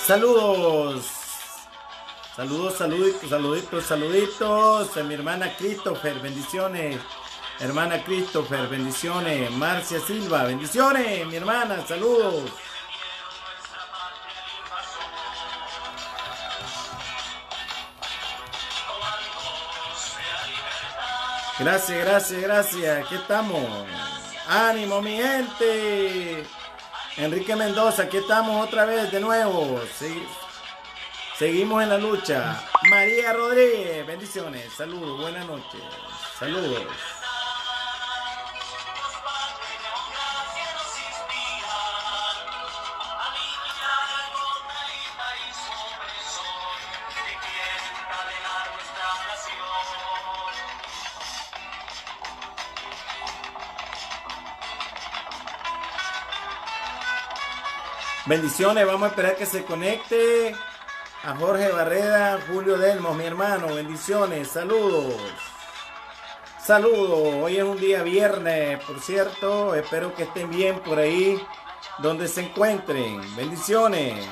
Saludos. Saludos, saluditos. A mi hermana Christopher, bendiciones. Hermana Christopher, bendiciones. Marcia Silva, bendiciones. Mi hermana, saludos. Gracias. Aquí estamos. Ánimo, mi gente. Enrique Mendoza, aquí estamos otra vez de nuevo. Seguimos en la lucha. María Rodríguez, bendiciones. Saludos, buenas noches. Saludos. Bendiciones, vamos a esperar que se conecte a Jorge Barreda, Julio Delmos, mi hermano, bendiciones, saludos. Hoy es un día viernes, por cierto, espero que estén bien por ahí, donde se encuentren, bendiciones.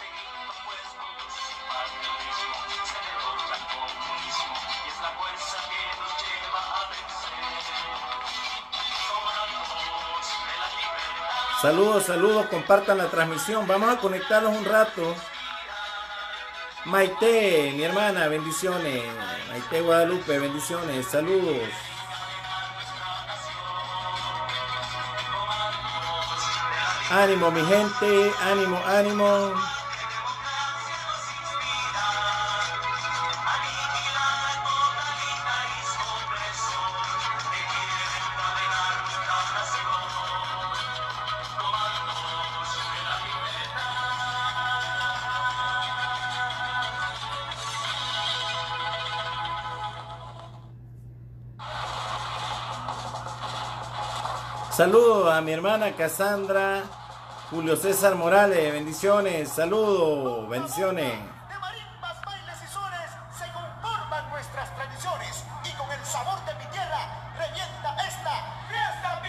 Saludos, compartan la transmisión. Vamos a conectarnos un rato. Maite, mi hermana, bendiciones. Maite Guadalupe, bendiciones, saludos. Ánimo, mi gente, ánimo. Saludos a mi hermana Cassandra, Julio César Morales, bendiciones, saludos, bendiciones. De marimbas, bailes y sones se conforman nuestras tradiciones y con el sabor de mi tierra revienta esta fiesta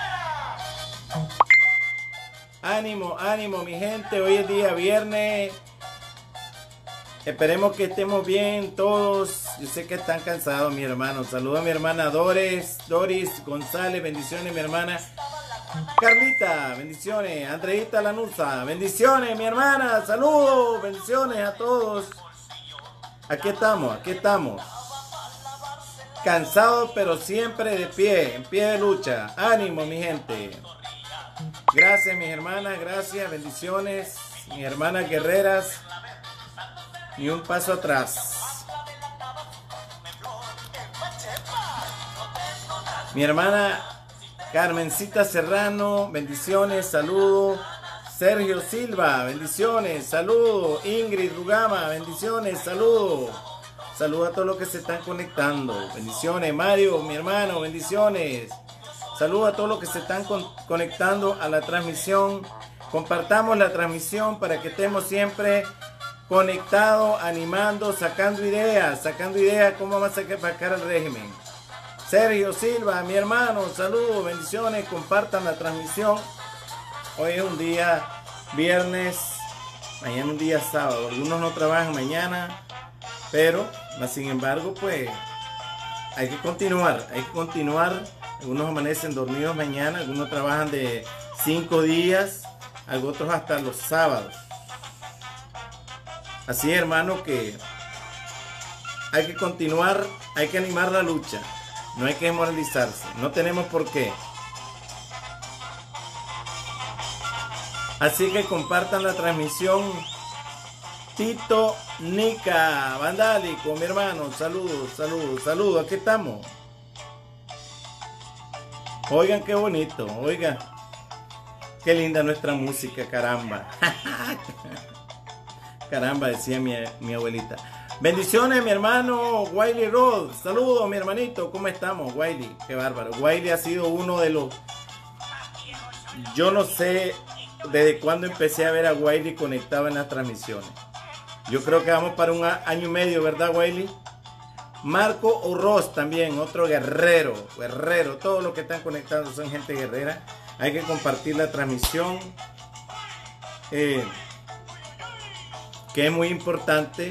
pinolera. Ánimo mi gente, hoy es día viernes. Esperemos que estemos bien todos. Yo sé que están cansados, mi hermano. Saludos a mi hermana Doris González, bendiciones, mi hermana Carlita, bendiciones. Andreita Lanusa, bendiciones, mi hermana. Saludos, bendiciones a todos. Aquí estamos. Cansados, pero siempre de pie, en pie de lucha. Ánimo, mi gente. Gracias, mis hermanas, gracias, bendiciones. Mis hermanas guerreras. Ni un paso atrás. Mi hermana Carmencita Serrano, bendiciones, saludos. Sergio Silva, bendiciones, saludos. Ingrid Rugama, bendiciones, saludos. Saludos a todos los que se están conectando. Bendiciones, Mario, mi hermano, bendiciones. Saludos a todos los que se están conectando a la transmisión. Compartamos la transmisión para que estemos siempre conectado, animando, sacando ideas cómo vamos a sacar el régimen. Sergio Silva, mi hermano, saludos, bendiciones, compartan la transmisión. Hoy es un día viernes, mañana un día sábado. Algunos no trabajan mañana, pero sin embargo, pues hay que continuar. Algunos amanecen dormidos mañana, algunos trabajan de 5 días, otros hasta los sábados. Así, hermano, que hay que continuar, hay que animar la lucha. No hay que desmoralizarse. No tenemos por qué. Así que compartan la transmisión. Tito Nica Vandálico, mi hermano. Saludos. Aquí estamos. Oigan qué bonito. Oigan. Qué linda nuestra música, caramba. Caramba, decía mi abuelita. Bendiciones, mi hermano Wiley Rod. Saludos, mi hermanito. ¿Cómo estamos, Wiley? Qué bárbaro. Wiley ha sido uno de los... Yo no sé desde cuándo empecé a ver a Wiley conectado en las transmisiones. Yo creo que vamos para un año y medio, ¿verdad, Wiley? Marco Urroz también, otro guerrero. Todos los que están conectados son gente guerrera. Hay que compartir la transmisión. que es muy importante.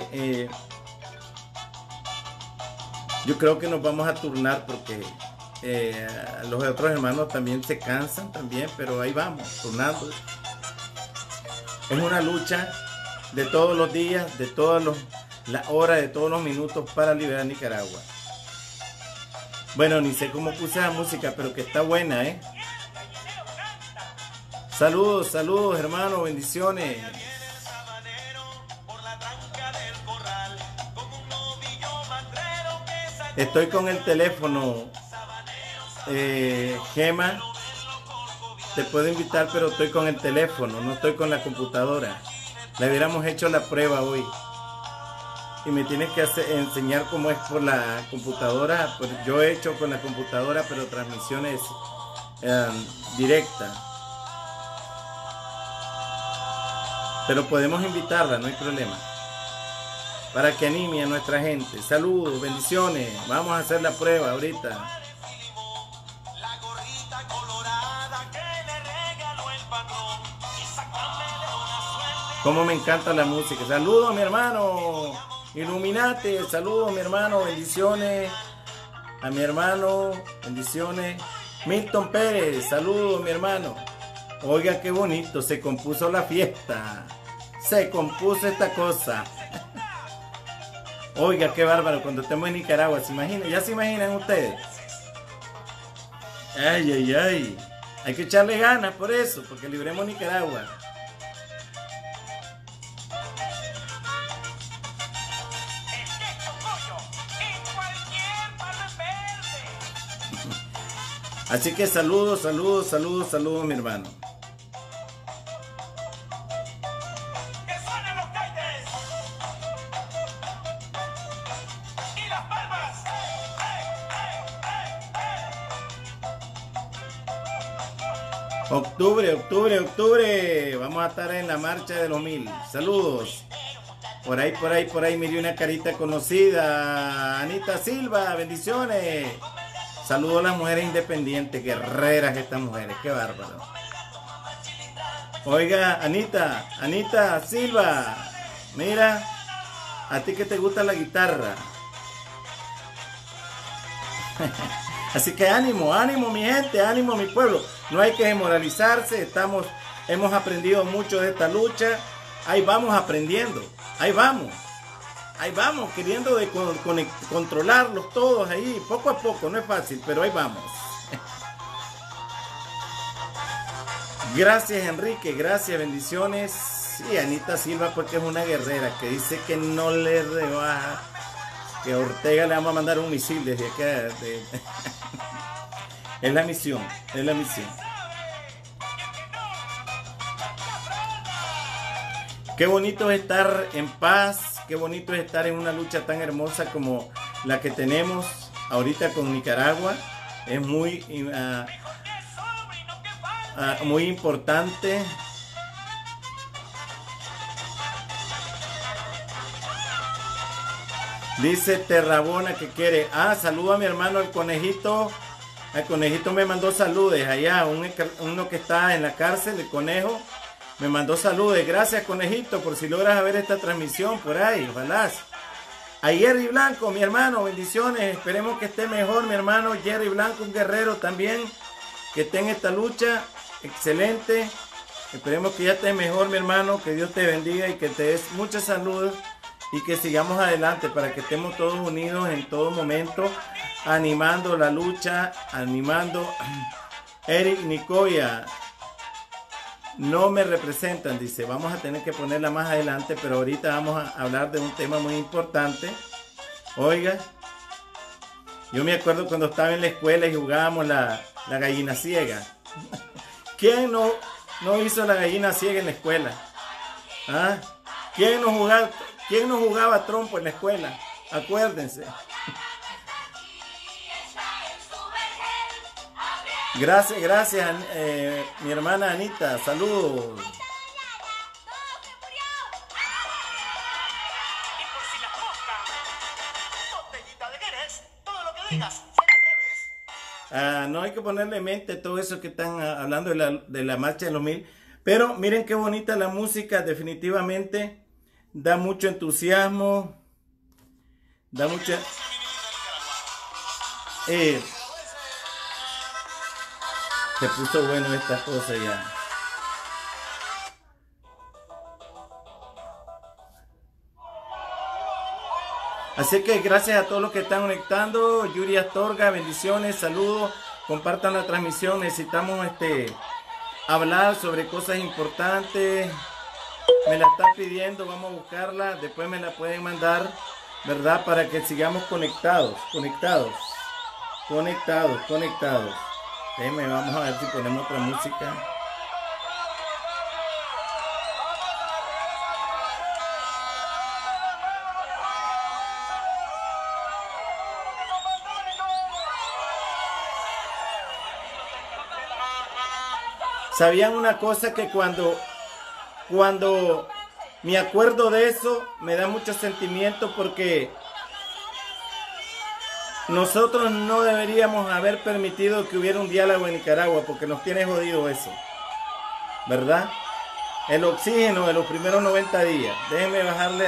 Yo creo que nos vamos a turnar porque los otros hermanos también se cansan también, pero ahí vamos, turnando. Es una lucha de todos los días, de todas las horas, de todos los minutos para liberar Nicaragua. Bueno, ni sé cómo puse la música, pero que está buena, ¿eh? Saludos, saludos, hermanos, bendiciones. Estoy con el teléfono, Gema. Te puedo invitar, pero estoy con el teléfono, no estoy con la computadora. Le hubiéramos hecho la prueba hoy. Y me tienes que enseñar cómo es por la computadora. Pues yo he hecho con la computadora, pero transmisiones directas. Pero podemos invitarla, no hay problema. Para que anime a nuestra gente. Saludos, bendiciones. Vamos a hacer la prueba ahorita. Cómo me encanta la música. Saludos, mi hermano. Illuminate. Saludos, mi hermano. Bendiciones. A mi hermano. Bendiciones. Milton Pérez. Saludos, mi hermano. Oiga, qué bonito. Se compuso la fiesta. Se compuso esta cosa. Oiga, qué bárbaro. Cuando estemos en Nicaragua, ¿se imaginan? ¿Ya se imaginan ustedes? Ay, ay, ay. Hay que echarle ganas por eso, porque libremos Nicaragua. Así que saludos, saludos, saludos, saludos, mi hermano. ¡Que suenen los caites! ¡Y las palmas! Octubre, octubre, octubre. Vamos a estar en la marcha de los 1000. Saludos. Por ahí miré una carita conocida. Anita Silva, bendiciones. Saludos a las mujeres independientes, guerreras estas mujeres, qué bárbaro. Oiga, Anita Silva, mira, a ti que te gusta la guitarra. Así que ánimo, ánimo mi gente, ánimo mi pueblo. No hay que desmoralizarse, hemos aprendido mucho de esta lucha. Ahí vamos aprendiendo, ahí vamos queriendo controlarlos todos ahí, poco a poco, no es fácil, pero ahí vamos. Gracias Enrique, gracias, bendiciones. Sí, Anita Silva porque es una guerrera que dice que no le rebaja, que a Ortega le vamos a mandar un misil desde acá. Es la misión, es la misión. Qué bonito es estar en paz, qué bonito es estar en una lucha tan hermosa como la que tenemos ahorita con Nicaragua. Es muy importante. Dice Terrabona que quiere. Saludo a mi hermano el conejito. El conejito me mandó saludos allá. Uno que está en la cárcel, el conejo. Me mandó saludos. Gracias, conejito, por si logras ver esta transmisión por ahí. Ojalá. A Jerry Blanco, mi hermano, bendiciones. Esperemos que esté mejor, mi hermano. Jerry Blanco, un guerrero también, que esté en esta lucha. Excelente. Esperemos que ya estés mejor, mi hermano. Que Dios te bendiga y que te des mucha salud. Y que sigamos adelante para que estemos todos unidos en todo momento. Animando la lucha. Animando. Eric Nicoya. No me representan, dice. Vamos a tener que ponerla más adelante, pero ahorita vamos a hablar de un tema muy importante. Oiga, yo me acuerdo cuando estaba en la escuela y jugábamos la gallina ciega. ¿Quién no hizo la gallina ciega en la escuela? ¿Quién no jugaba trompo en la escuela? Acuérdense. Gracias, mi hermana Anita, saludos. Y por si las moscas, botellita de Guinness, todo lo que digas será al revés. No hay que ponerle mente a todo eso que están hablando de la marcha de los 1000. Pero miren qué bonita la música, definitivamente. Da mucho entusiasmo. Da mucha... se puso bueno esta cosa ya. Así que gracias a todos los que están conectando. Yuri Astorga, bendiciones, saludos. Compartan la transmisión. Necesitamos hablar sobre cosas importantes. Me la están pidiendo, vamos a buscarla. Después me la pueden mandar, ¿verdad? Para que sigamos conectados. Déjenme, vamos a ver si ponemos otra música. ¿Sabían una cosa? Que cuando me acuerdo de eso, me da mucho sentimiento, porque nosotros no deberíamos haber permitido que hubiera un diálogo en Nicaragua, porque nos tiene jodido eso, ¿verdad? El oxígeno de los primeros 90 días. Déjenme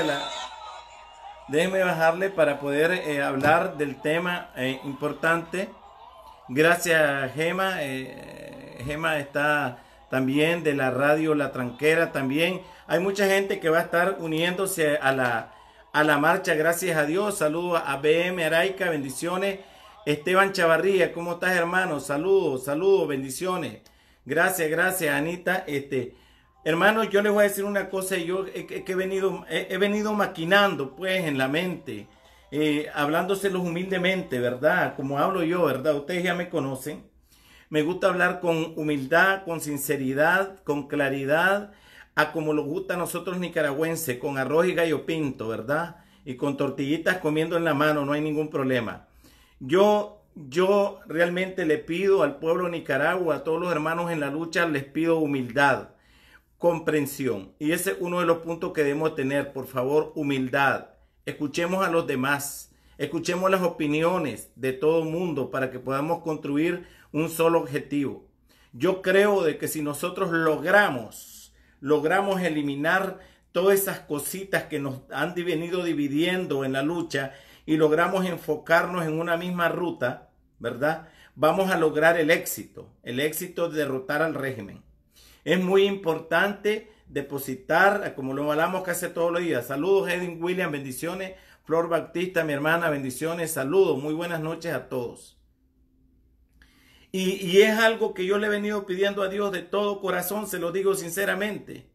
bajarle para poder hablar del tema importante. Gracias, Gema. Gema está también de la radio La Tranquera. También hay mucha gente que va a estar uniéndose a la marcha, gracias a Dios. Saludos a BM Araica, bendiciones. Esteban Chavarría, ¿cómo estás, hermano? Saludos, bendiciones. Gracias, Anita. Hermano, yo les voy a decir una cosa. Yo he venido maquinando, pues, en la mente, hablándoselos humildemente, ¿verdad? Como hablo yo, ¿verdad? Ustedes ya me conocen. Me gusta hablar con humildad, con sinceridad, con claridad, a como nos gusta a nosotros nicaragüenses, con arroz y gallo pinto, ¿verdad? Y con tortillitas comiendo en la mano, no hay ningún problema. Yo realmente le pido al pueblo de Nicaragua, a todos los hermanos en la lucha, les pido humildad, comprensión. Y ese es uno de los puntos que debemos tener. Por favor, humildad. Escuchemos a los demás, escuchemos las opiniones de todo el mundo para que podamos construir un solo objetivo. Yo creo de que si nosotros logramos eliminar todas esas cositas que nos han venido dividiendo en la lucha y logramos enfocarnos en una misma ruta, ¿verdad? Vamos a lograr el éxito de derrotar al régimen. Es muy importante depositar, como lo hablamos casi todos los días. Saludos, Edwin William, bendiciones. Flor Baptista, mi hermana, bendiciones, saludos, muy buenas noches a todos. Y es algo que yo le he venido pidiendo a Dios de todo corazón, se lo digo sinceramente.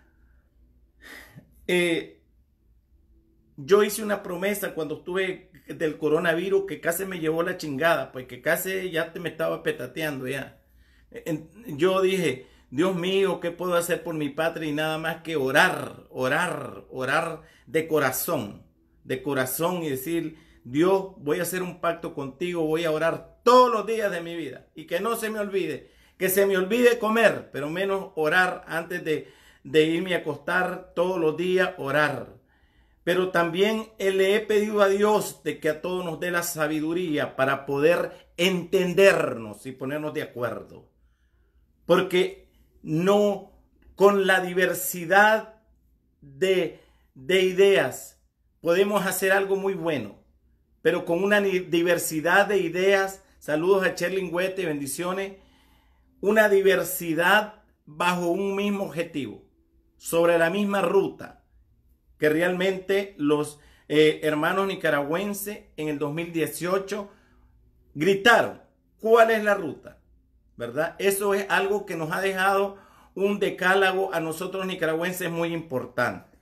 Yo hice una promesa cuando estuve del coronavirus que casi me llevó la chingada, pues que casi ya me estaba petateando ya. Yo dije, Dios mío, ¿qué puedo hacer por mi patria? Y nada más que orar de corazón y decir, Dios, voy a hacer un pacto contigo, voy a orar todos los días de mi vida y que no se me olvide, que se me olvide comer, pero menos orar antes de irme a acostar, todos los días orar. Pero también le he pedido a Dios de que a todos nos dé la sabiduría para poder entendernos y ponernos de acuerdo. Porque no, con la diversidad de ideas podemos hacer algo muy bueno. Pero con una diversidad de ideas, saludos a Cherlin Huete, bendiciones, una diversidad bajo un mismo objetivo, sobre la misma ruta, que realmente los hermanos nicaragüenses en el 2018 gritaron, ¿cuál es la ruta? ¿Verdad? Eso es algo que nos ha dejado un decálogo a nosotros nicaragüenses muy importante.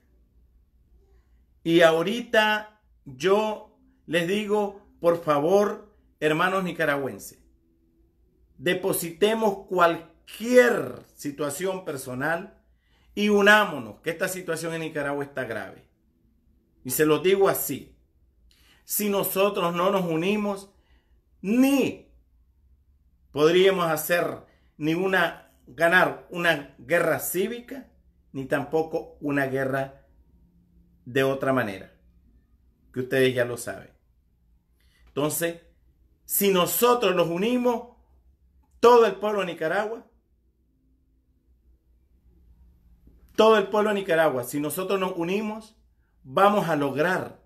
Y ahorita yo les digo, por favor, hermanos nicaragüenses, depositemos cualquier situación personal y unámonos, que esta situación en Nicaragua está grave. Y se lo digo así, si nosotros no nos unimos, ni podríamos ganar una guerra cívica, ni tampoco una guerra de otra manera, que ustedes ya lo saben. Entonces, si nosotros los unimos, todo el pueblo de Nicaragua, todo el pueblo de Nicaragua, si nosotros nos unimos, vamos a lograr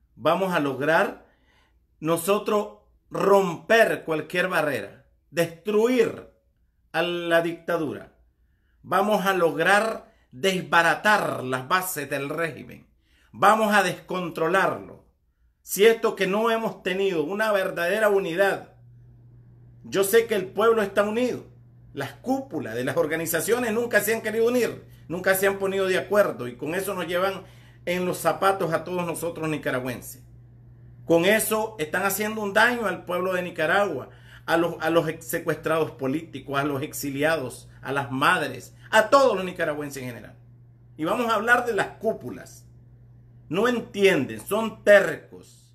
nosotros romper cualquier barrera, destruir a la dictadura. Vamos a lograr desbaratar las bases del régimen. Vamos a descontrolarlo. Si esto que no hemos tenido una verdadera unidad, yo sé que el pueblo está unido. Las cúpulas de las organizaciones nunca se han querido unir, nunca se han ponido de acuerdo y con eso nos llevan en los zapatos a todos nosotros nicaragüenses. Con eso están haciendo un daño al pueblo de Nicaragua, a los secuestrados políticos, a los exiliados, a las madres, a todos los nicaragüenses en general. Y vamos a hablar de las cúpulas. No entienden, son tercos,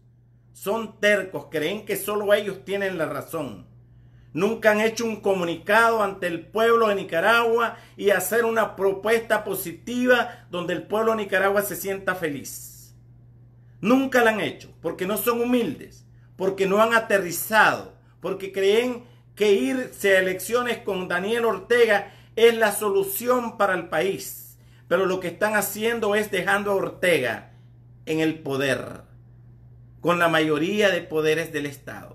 creen que solo ellos tienen la razón. Nunca han hecho un comunicado ante el pueblo de Nicaragua y hacer una propuesta positiva donde el pueblo de Nicaragua se sienta feliz. Nunca la han hecho porque no son humildes, porque no han aterrizado, porque creen que irse a elecciones con Daniel Ortega es la solución para el país. Pero lo que están haciendo es dejando a Ortega en el poder, con la mayoría de poderes del Estado.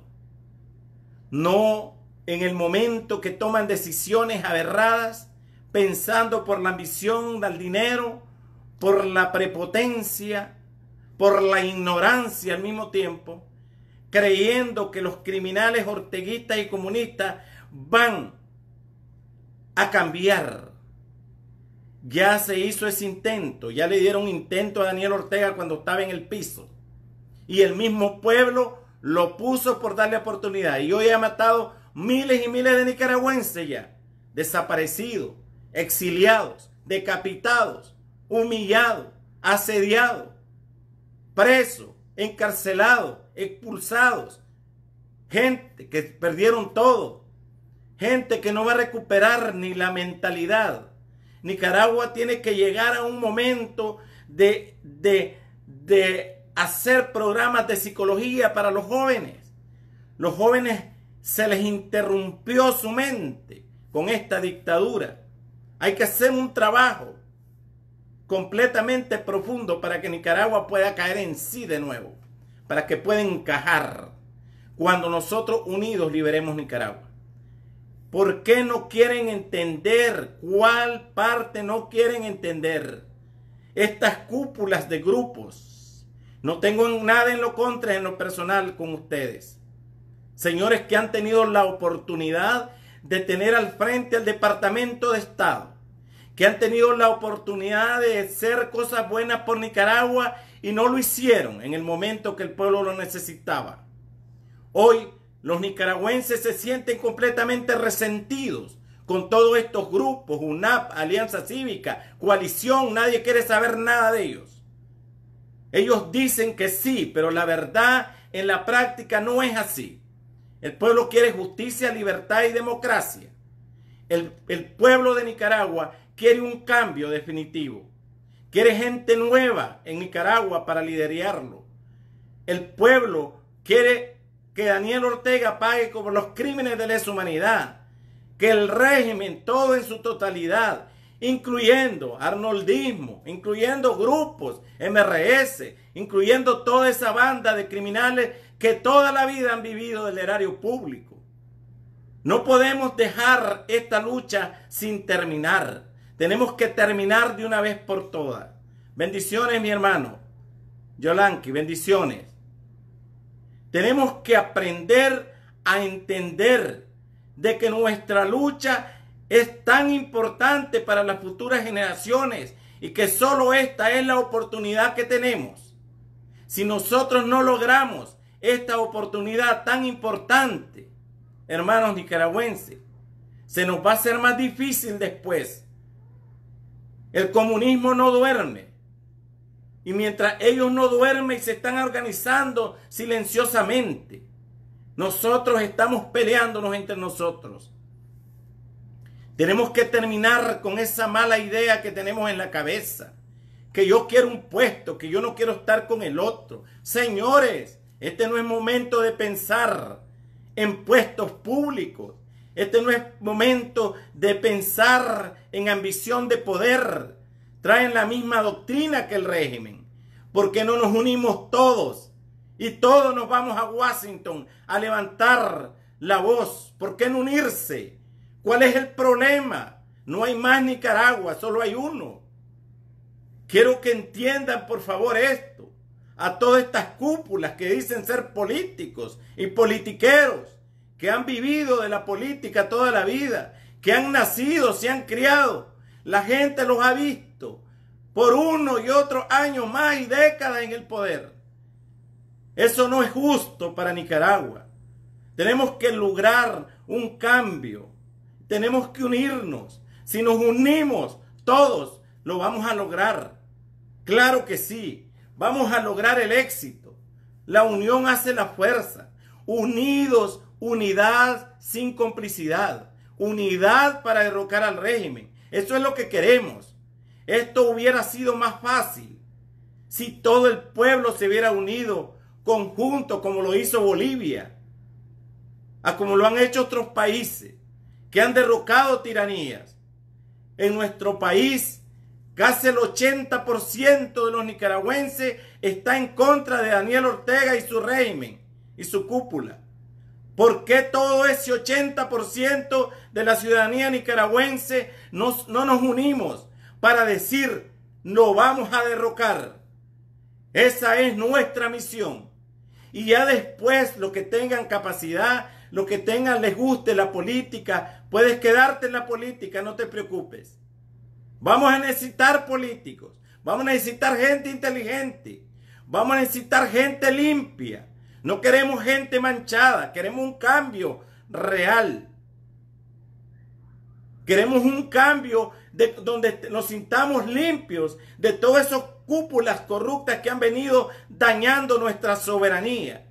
No en el momento que toman decisiones aberradas, pensando por la ambición del dinero, por la prepotencia, por la ignorancia al mismo tiempo, creyendo que los criminales orteguistas y comunistas van a cambiar. Ya se hizo ese intento, ya le dieron intento a Daniel Ortega cuando estaba en el piso. Y el mismo pueblo lo puso por darle oportunidad. Y hoy ha matado miles y miles de nicaragüenses ya, desaparecidos, exiliados, decapitados, humillados, asediados, presos, encarcelados, expulsados, gente que perdieron todo, gente que no va a recuperar ni la mentalidad. Nicaragua tiene que llegar a un momento de hacer programas de psicología para los jóvenes. Los jóvenes se les interrumpió su mente con esta dictadura. Hay que hacer un trabajo completamente profundo para que Nicaragua pueda caer en sí de nuevo, para que pueda encajar cuando nosotros unidos liberemos Nicaragua. ¿Por qué no quieren entender? ¿Cuál parte no quieren entender? Estas cúpulas de grupos. No tengo nada en lo contra, en lo personal con ustedes. Señores que han tenido la oportunidad de tener al frente al Departamento de Estado, que han tenido la oportunidad de hacer cosas buenas por Nicaragua y no lo hicieron en el momento que el pueblo lo necesitaba. Hoy los nicaragüenses se sienten completamente resentidos con todos estos grupos, UNAP, Alianza Cívica, Coalición, nadie quiere saber nada de ellos. Ellos dicen que sí, pero la verdad en la práctica no es así. El pueblo quiere justicia, libertad y democracia. El pueblo de Nicaragua quiere un cambio definitivo. Quiere gente nueva en Nicaragua para liderarlo. El pueblo quiere que Daniel Ortega pague por los crímenes de lesa humanidad. Que el régimen, todo en su totalidad, incluyendo arnoldismo, incluyendo grupos, MRS, incluyendo toda esa banda de criminales que toda la vida han vivido del erario público. No podemos dejar esta lucha sin terminar. Tenemos que terminar de una vez por todas. Bendiciones, mi hermano Yolanqui, bendiciones. Tenemos que aprender a entender de que nuestra lucha es tan importante para las futuras generaciones y que solo esta es la oportunidad que tenemos. Si nosotros no logramos esta oportunidad tan importante, hermanos nicaragüenses, se nos va a hacer más difícil después. El comunismo no duerme. Y mientras ellos no duermen y se están organizando silenciosamente, nosotros estamos peleándonos entre nosotros. Tenemos que terminar con esa mala idea que tenemos en la cabeza. Que yo quiero un puesto, que yo no quiero estar con el otro. Señores, este no es momento de pensar en puestos públicos. Este no es momento de pensar en ambición de poder. traen la misma doctrina que el régimen. ¿Por qué no nos unimos todos y todos nos vamos a Washington a levantar la voz? ¿Por qué no unirse? ¿Cuál es el problema? No hay más Nicaragua, solo hay uno. Quiero que entiendan por favor esto. A todas estas cúpulas que dicen ser políticos y politiqueros, que han vivido de la política toda la vida, que han nacido, se han criado. La gente los ha visto por uno y otro año más y décadas en el poder. Eso no es justo para Nicaragua. Tenemos que lograr un cambio. Tenemos que unirnos. Si nos unimos todos, lo vamos a lograr. Claro que sí. Vamos a lograr el éxito. La unión hace la fuerza. Unidos, unidad sin complicidad. Unidad para derrocar al régimen. Eso es lo que queremos. Esto hubiera sido más fácil si todo el pueblo se hubiera unido conjunto como lo hizo Bolivia, a como lo han hecho otros países que han derrocado tiranías. En nuestro país, casi el 80% de los nicaragüenses está en contra de Daniel Ortega y su régimen y su cúpula. ¿Por qué todo ese 80% de la ciudadanía nicaragüense no nos unimos para decir, lo vamos a derrocar? Esa es nuestra misión. Y ya después, los que tengan capacidad, los que tengan, les guste la política, puedes quedarte en la política, no te preocupes. Vamos a necesitar políticos, vamos a necesitar gente inteligente, vamos a necesitar gente limpia. No queremos gente manchada, queremos un cambio real. Queremos un cambio donde nos sintamos limpios de todas esas cúpulas corruptas que han venido dañando nuestra soberanía.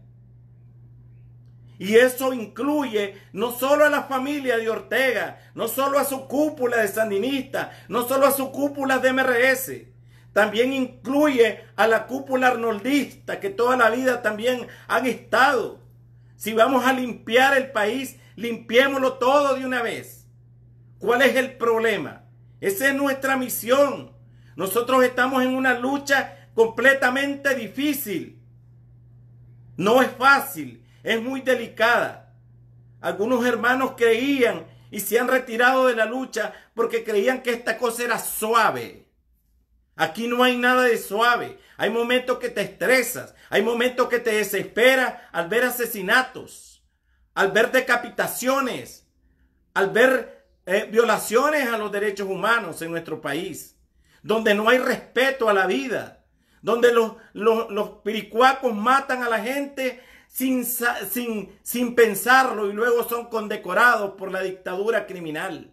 Y eso incluye no solo a la familia de Ortega, no solo a su cúpula de sandinistas, no solo a su cúpula de MRS. También incluye a la cúpula arnoldista que toda la vida también han estado. Si vamos a limpiar el país, limpiémoslo todo de una vez. ¿Cuál es el problema? Esa es nuestra misión. Nosotros estamos en una lucha completamente difícil. No es fácil, es muy delicada. Algunos hermanos creían y se han retirado de la lucha porque creían que esta cosa era suave. Aquí no hay nada de suave. Hay momentos que te estresas, hay momentos que te desesperas al ver asesinatos, al ver decapitaciones, al ver violaciones a los derechos humanos en nuestro país, donde no hay respeto a la vida, donde los piricuacos matan a la gente sin pensarlo y luego son condecorados por la dictadura criminal.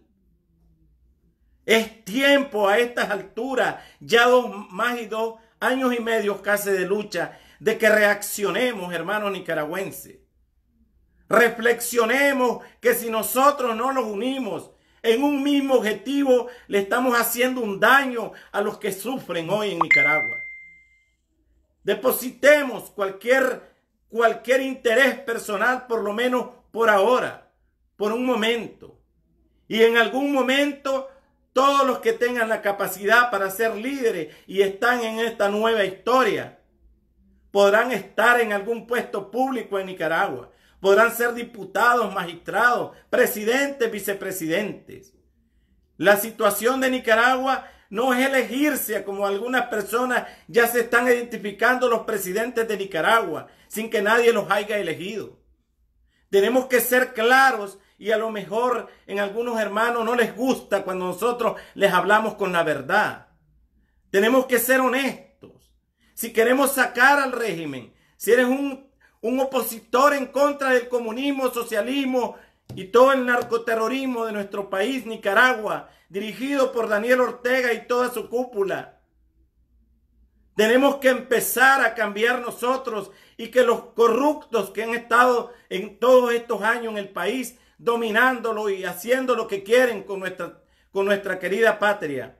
Es tiempo a estas alturas, ya más de 2 años y medio casi de lucha, de que reaccionemos, hermanos nicaragüenses. Reflexionemos que si nosotros no nos unimos en un mismo objetivo, le estamos haciendo un daño a los que sufren hoy en Nicaragua. Depositemos cualquier interés personal, por lo menos por ahora, por un momento. Y en algún momento, todos los que tengan la capacidad para ser líderes y están en esta nueva historia, podrán estar en algún puesto público en Nicaragua. Podrán ser diputados, magistrados, presidentes, vicepresidentes. La situación de Nicaragua no es elegirse como algunas personas ya se están identificando los presidentes de Nicaragua sin que nadie los haya elegido. Tenemos que ser claros y a lo mejor en algunos hermanos no les gusta cuando nosotros les hablamos con la verdad. Tenemos que ser honestos. Si queremos sacar al régimen, si eres un opositor en contra del comunismo, socialismo y todo el narcoterrorismo de nuestro país, Nicaragua, dirigido por Daniel Ortega y toda su cúpula, tenemos que empezar a cambiar nosotros y que los corruptos que han estado en todos estos años en el país, dominándolo y haciendo lo que quieren con nuestra querida patria.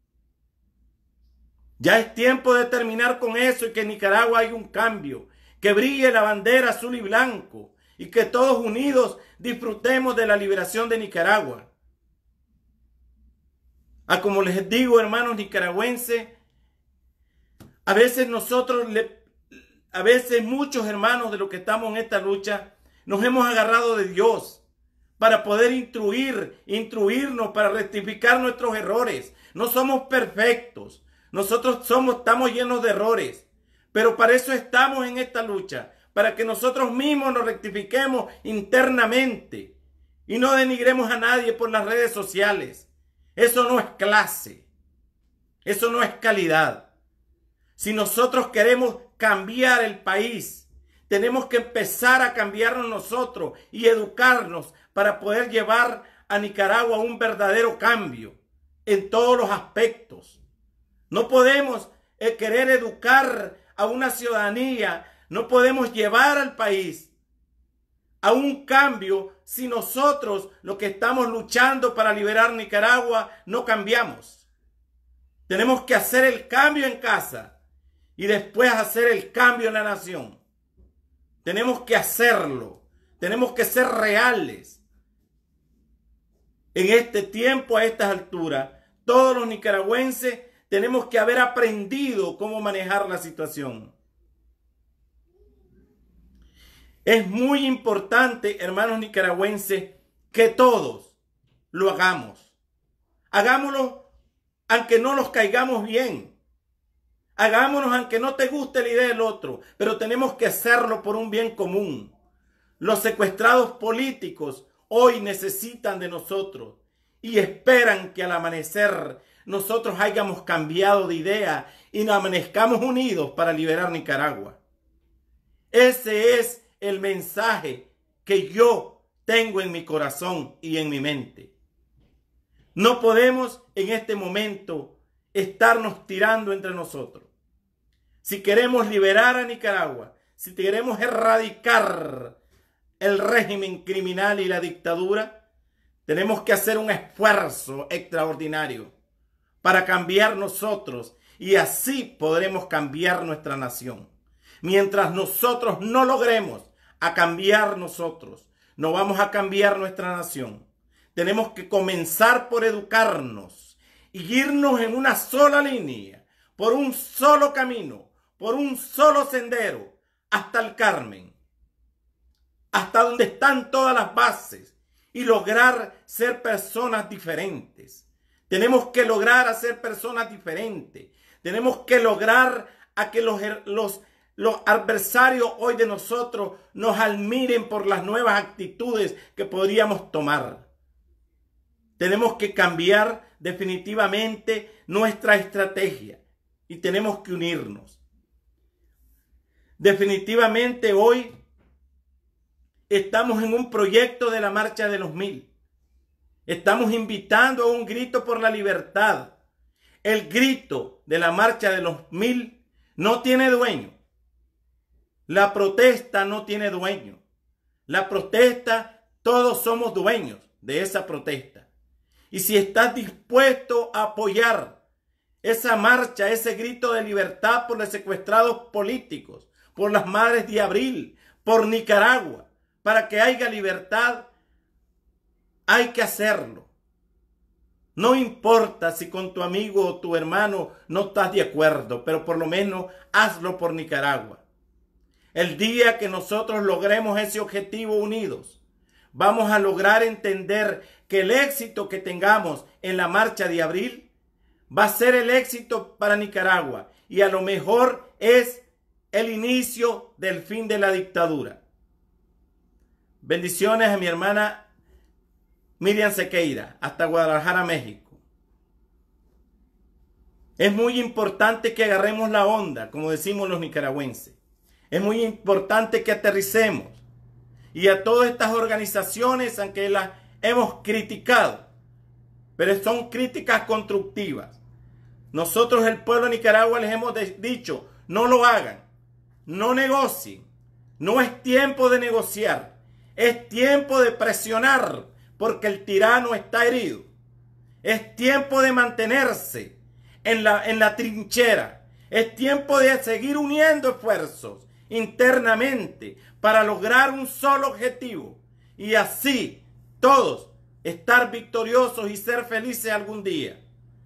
Ya es tiempo de terminar con eso y que en Nicaragua haya un cambio. Que brille la bandera azul y blanco y que todos unidos disfrutemos de la liberación de Nicaragua. Como les digo, hermanos nicaragüenses, a veces muchos hermanos de los que estamos en esta lucha, nos hemos agarrado de Dios para poder instruirnos, para rectificar nuestros errores. No somos perfectos. Nosotros estamos llenos de errores. Pero para eso estamos en esta lucha, para que nosotros mismos nos rectifiquemos internamente y no denigremos a nadie por las redes sociales. Eso no es clase. Eso no es calidad. Si nosotros queremos cambiar el país, tenemos que empezar a cambiarnos nosotros y educarnos para poder llevar a Nicaragua a un verdadero cambio en todos los aspectos. No podemos querer educar a una ciudadanía, no podemos llevar al país a un cambio si nosotros, los que estamos luchando para liberar Nicaragua, no cambiamos. Tenemos que hacer el cambio en casa y después hacer el cambio en la nación. Tenemos que hacerlo. Tenemos que ser reales. En este tiempo, a estas alturas, todos los nicaragüenses tenemos que haber aprendido cómo manejar la situación. Es muy importante, hermanos nicaragüenses, que todos lo hagamos. Hagámoslo aunque no nos caigamos bien. Hagámonos aunque no te guste la idea del otro, pero tenemos que hacerlo por un bien común. Los secuestrados políticos hoy necesitan de nosotros y esperan que al amanecer nosotros hayamos cambiado de idea y nos amanezcamos unidos para liberar Nicaragua. Ese es el mensaje que yo tengo en mi corazón y en mi mente. No podemos en este momento estarnos tirando entre nosotros. Si queremos liberar a Nicaragua, si queremos erradicar el régimen criminal y la dictadura, tenemos que hacer un esfuerzo extraordinario para cambiar nosotros y así podremos cambiar nuestra nación. Mientras nosotros no logremos cambiar nosotros, no vamos a cambiar nuestra nación. Tenemos que comenzar por educarnos y irnos en una sola línea, por un solo camino, por un solo sendero, hasta el Carmen, hasta donde están todas las bases y lograr ser personas diferentes. Tenemos que lograr ser personas diferentes. Tenemos que lograr a que los adversarios hoy de nosotros nos admiren por las nuevas actitudes que podríamos tomar. Tenemos que cambiar definitivamente nuestra estrategia y tenemos que unirnos. Definitivamente hoy estamos en un proyecto de la Marcha de los 1000. Estamos invitando a un grito por la libertad. El grito de la Marcha de los 1000 no tiene dueño. La protesta no tiene dueño. La protesta, todos somos dueños de esa protesta. Y si estás dispuesto a apoyar esa marcha, ese grito de libertad por los secuestrados políticos, por las madres de abril, por Nicaragua, para que haya libertad, hay que hacerlo. No importa si con tu amigo o tu hermano no estás de acuerdo, pero por lo menos hazlo por Nicaragua. El día que nosotros logremos ese objetivo unidos, vamos a lograr entender que el éxito que tengamos en la marcha de abril va a ser el éxito para Nicaragua y a lo mejor es el inicio del fin de la dictadura. Bendiciones a mi hermana Miriam Sequeira, hasta Guadalajara, México. Es muy importante que agarremos la onda, como decimos los nicaragüenses. Es muy importante que aterricemos. Y a todas estas organizaciones, aunque las hemos criticado, pero son críticas constructivas. Nosotros, el pueblo de Nicaragua, les hemos dicho, no lo hagan, no negocien. No es tiempo de negociar, es tiempo de presionar, porque el tirano está herido. Es tiempo de mantenerse en la trinchera. Es tiempo de seguir uniendo esfuerzos internamente para lograr un solo objetivo y así todos estar victoriosos y ser felices algún día.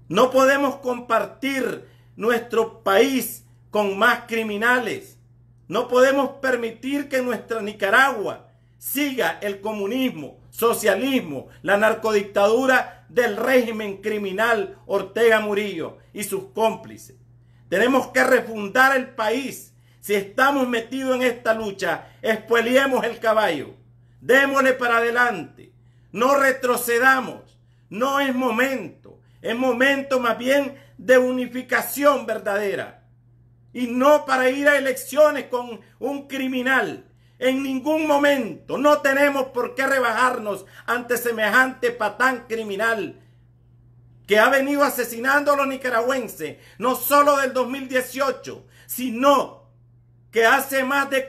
No podemos compartir nuestro país con más criminales. No podemos permitir que nuestra Nicaragua siga el comunismo, socialismo, la narcodictadura del régimen criminal Ortega Murillo y sus cómplices. Tenemos que refundar el país. Si estamos metidos en esta lucha, espoliemos el caballo. Démosle para adelante. No retrocedamos. No es momento. Es momento más bien de unificación verdadera. Y no para ir a elecciones con un criminal. En ningún momento. No tenemos por qué rebajarnos ante semejante patán criminal que ha venido asesinando a los nicaragüenses, no solo del 2018, sino que hace más de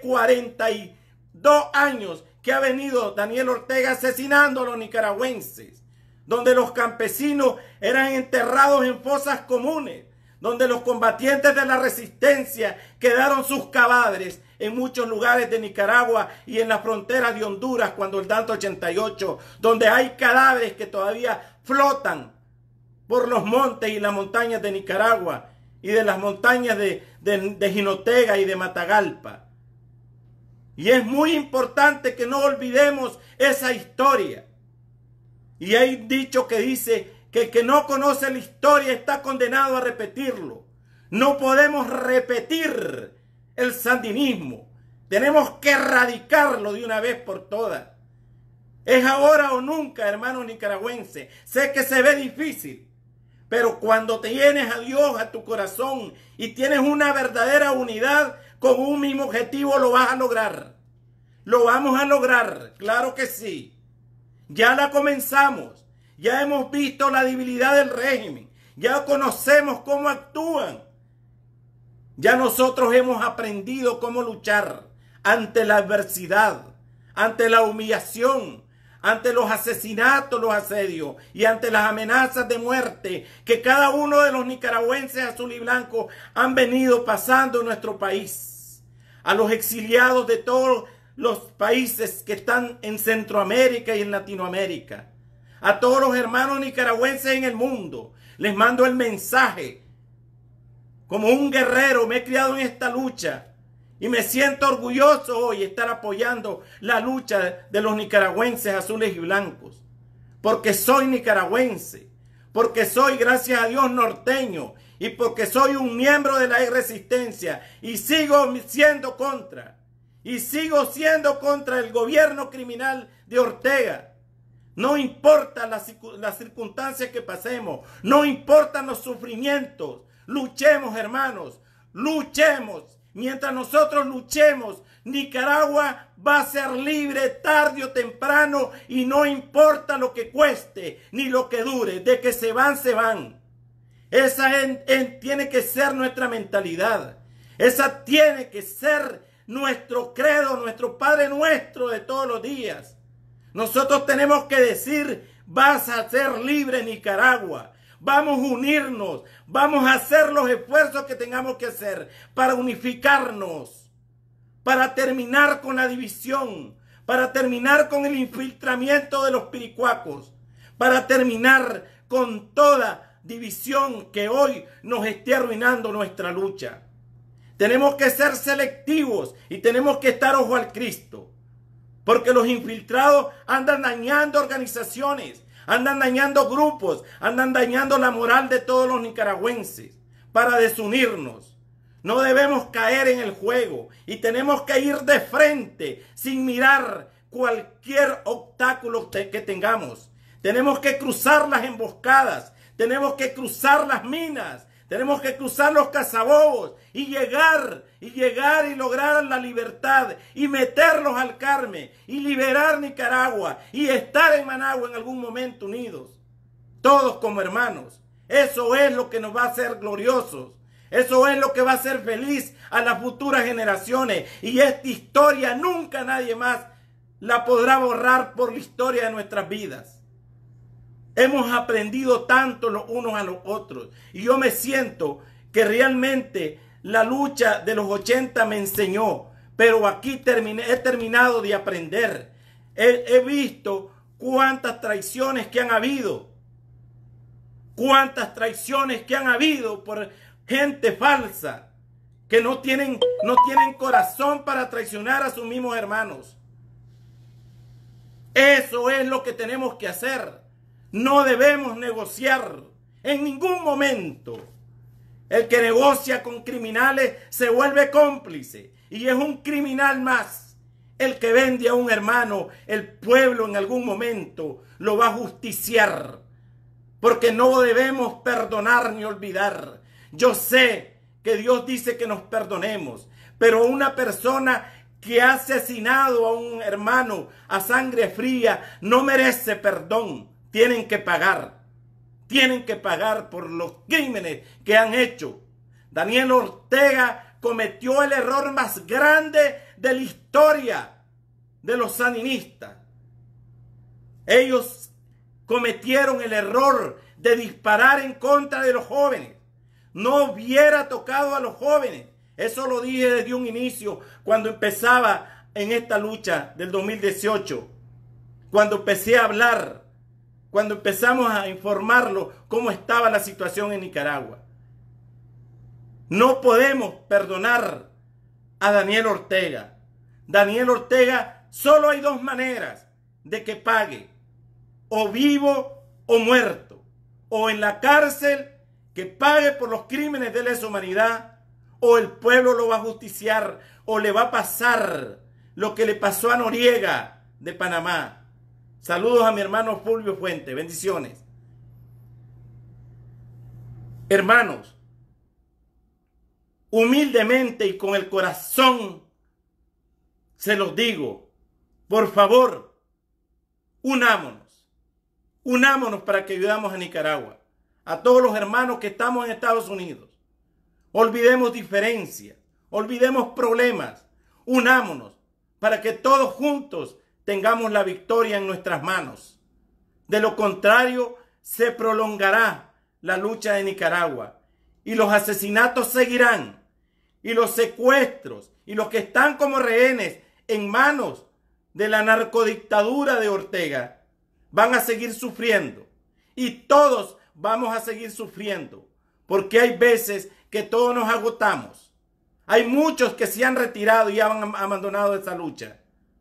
42 años que ha venido Daniel Ortega asesinando a los nicaragüenses, donde los campesinos eran enterrados en fosas comunes, donde los combatientes de la resistencia quedaron sus cadáveres en muchos lugares de Nicaragua y en las fronteras de Honduras cuando el Danto 88, donde hay cadáveres que todavía flotan por los montes y las montañas de Nicaragua y de las montañas de Jinotega y de Matagalpa. Y es muy importante que no olvidemos esa historia. Y hay dicho que dice que el que no conoce la historia está condenado a repetirlo. No podemos repetir el sandinismo. Tenemos que erradicarlo de una vez por todas. Es ahora o nunca, hermanos nicaragüenses. Sé que se ve difícil. Pero cuando te tienes a Dios a tu corazón y tienes una verdadera unidad con un mismo objetivo, lo vas a lograr. Lo vamos a lograr, claro que sí. Ya la comenzamos. Ya hemos visto la debilidad del régimen. Ya conocemos cómo actúan. Ya nosotros hemos aprendido cómo luchar ante la adversidad, ante la humillación, ante los asesinatos, los asedios y ante las amenazas de muerte que cada uno de los nicaragüenses azul y blanco han venido pasando en nuestro país. A los exiliados de todos los países que están en Centroamérica y en Latinoamérica. A todos los hermanos nicaragüenses en el mundo. Les mando el mensaje. Como un guerrero me he criado en esta lucha. Y me siento orgulloso hoy de estar apoyando la lucha de los nicaragüenses azules y blancos. Porque soy nicaragüense. Porque soy, gracias a Dios, norteño. Y porque soy un miembro de la resistencia. Y sigo siendo contra. Y sigo siendo contra el gobierno criminal de Ortega. No importa las circunstancias que pasemos. No importan los sufrimientos. Luchemos, hermanos. Luchemos. Mientras nosotros luchemos, Nicaragua va a ser libre tarde o temprano y no importa lo que cueste ni lo que dure. De que se van, se van. Esa tiene que ser nuestra mentalidad. Esa tiene que ser nuestro credo, nuestro Padre Nuestro de todos los días. Nosotros tenemos que decir, vas a ser libre Nicaragua. Vamos a unirnos, vamos a hacer los esfuerzos que tengamos que hacer para unificarnos, para terminar con la división, para terminar con el infiltramiento de los piricuacos, para terminar con toda división que hoy nos esté arruinando nuestra lucha. Tenemos que ser selectivos y tenemos que estar ojo al Cristo, porque los infiltrados andan dañando organizaciones. Andan dañando grupos, andan dañando la moral de todos los nicaragüenses para desunirnos. No debemos caer en el juego y tenemos que ir de frente sin mirar cualquier obstáculo que tengamos. Tenemos que cruzar las emboscadas, tenemos que cruzar las minas, tenemos que cruzar los cazabobos y llegar y lograr la libertad y meterlos al Carmen y liberar Nicaragua y estar en Managua en algún momento unidos. Todos como hermanos. Eso es lo que nos va a hacer gloriosos. Eso es lo que va a hacer feliz a las futuras generaciones. Y esta historia nunca nadie más la podrá borrar por la historia de nuestras vidas. Hemos aprendido tanto los unos a los otros. Y yo me siento que realmente la lucha de los 80 me enseñó. Pero aquí he terminado de aprender. He visto cuántas traiciones que han habido. Cuántas traiciones que han habido por gente falsa que no tienen corazón para traicionar a sus mismos hermanos. Eso es lo que tenemos que hacer. No debemos negociar en ningún momento. El que negocia con criminales se vuelve cómplice y es un criminal más. El que vende a un hermano, el pueblo en algún momento lo va a justiciar, porque no debemos perdonar ni olvidar. Yo sé que Dios dice que nos perdonemos, pero una persona que ha asesinado a un hermano a sangre fría no merece perdón. Tienen que pagar. Tienen que pagar por los crímenes que han hecho. Daniel Ortega cometió el error más grande de la historia de los sandinistas. Ellos cometieron el error de disparar en contra de los jóvenes. No hubiera tocado a los jóvenes. Eso lo dije desde un inicio, cuando empezaba en esta lucha del 2018. Cuando empecé a hablar, cuando empezamos a informarlo cómo estaba la situación en Nicaragua. No podemos perdonar a Daniel Ortega. Daniel Ortega, solo hay dos maneras de que pague: o vivo o muerto, o en la cárcel, que pague por los crímenes de lesa humanidad, o el pueblo lo va a justiciar, o le va a pasar lo que le pasó a Noriega de Panamá. Saludos a mi hermano Fulvio Fuente, bendiciones. Hermanos, humildemente y con el corazón se los digo, por favor, unámonos. Unámonos para que ayudemos a Nicaragua. A todos los hermanos que estamos en Estados Unidos. Olvidemos diferencias, olvidemos problemas. Unámonos para que todos juntos tengamos la victoria en nuestras manos. De lo contrario, se prolongará la lucha de Nicaragua y los asesinatos seguirán, y los secuestros y los que están como rehenes en manos de la narcodictadura de Ortega van a seguir sufriendo, y todos vamos a seguir sufriendo, porque hay veces que todos nos agotamos. Hay muchos que se han retirado y han abandonado esa lucha.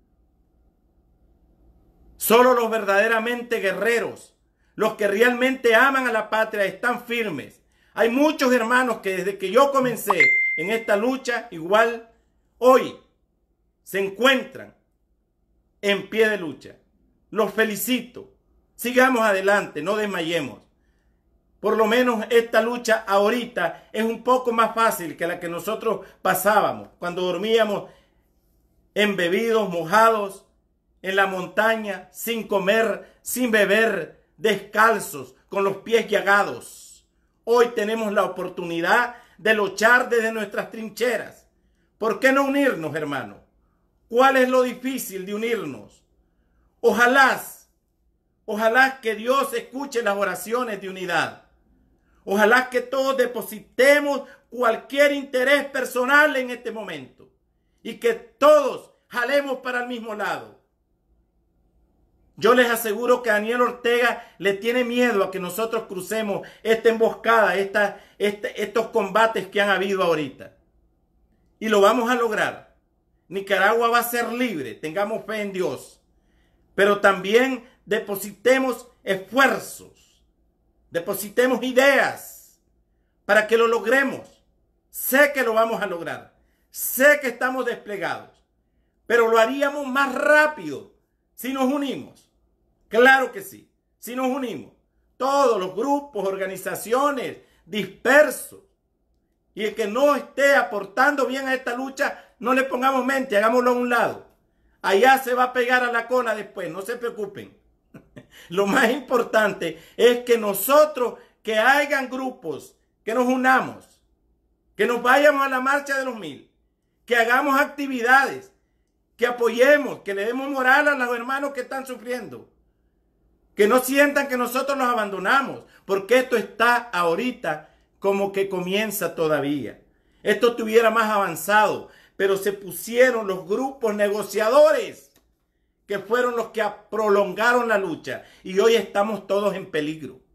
Solo los verdaderamente guerreros, los que realmente aman a la patria, están firmes. Hay muchos hermanos que desde que yo comencé en esta lucha, igual hoy se encuentran en pie de lucha. Los felicito. Sigamos adelante, no desmayemos. Por lo menos esta lucha ahorita es un poco más fácil que la que nosotros pasábamos cuando dormíamos embebidos, mojados, en la montaña, sin comer, sin beber, descalzos, con los pies llagados. Hoy tenemos la oportunidad de luchar desde nuestras trincheras. ¿Por qué no unirnos, hermano? ¿Cuál es lo difícil de unirnos? Ojalá que Dios escuche las oraciones de unidad. Ojalá que todos depositemos cualquier interés personal en este momento y que todos jalemos para el mismo lado. Yo les aseguro que Daniel Ortega le tiene miedo a que nosotros crucemos esta emboscada, estos combates que han habido ahorita. Y lo vamos a lograr. Nicaragua va a ser libre, tengamos fe en Dios. Pero también depositemos esfuerzos, depositemos ideas para que lo logremos. Sé que lo vamos a lograr. Sé que estamos desplegados. Pero lo haríamos más rápido si nos unimos. Claro que sí, si nos unimos. Todos los grupos, organizaciones, dispersos. Y el que no esté aportando bien a esta lucha, no le pongamos mente, hagámoslo a un lado. Allá se va a pegar a la cola después, no se preocupen. Lo más importante es que nosotros, que hayan grupos, que nos unamos, que nos vayamos a la marcha de los 1000, que hagamos actividades, que apoyemos, que le demos moral a los hermanos que están sufriendo. Que no sientan que nosotros los abandonamos, porque esto está ahorita como que comienza todavía. Esto estuviera más avanzado, pero se pusieron los grupos negociadores, que fueron los que prolongaron la lucha, y hoy estamos todos en peligro.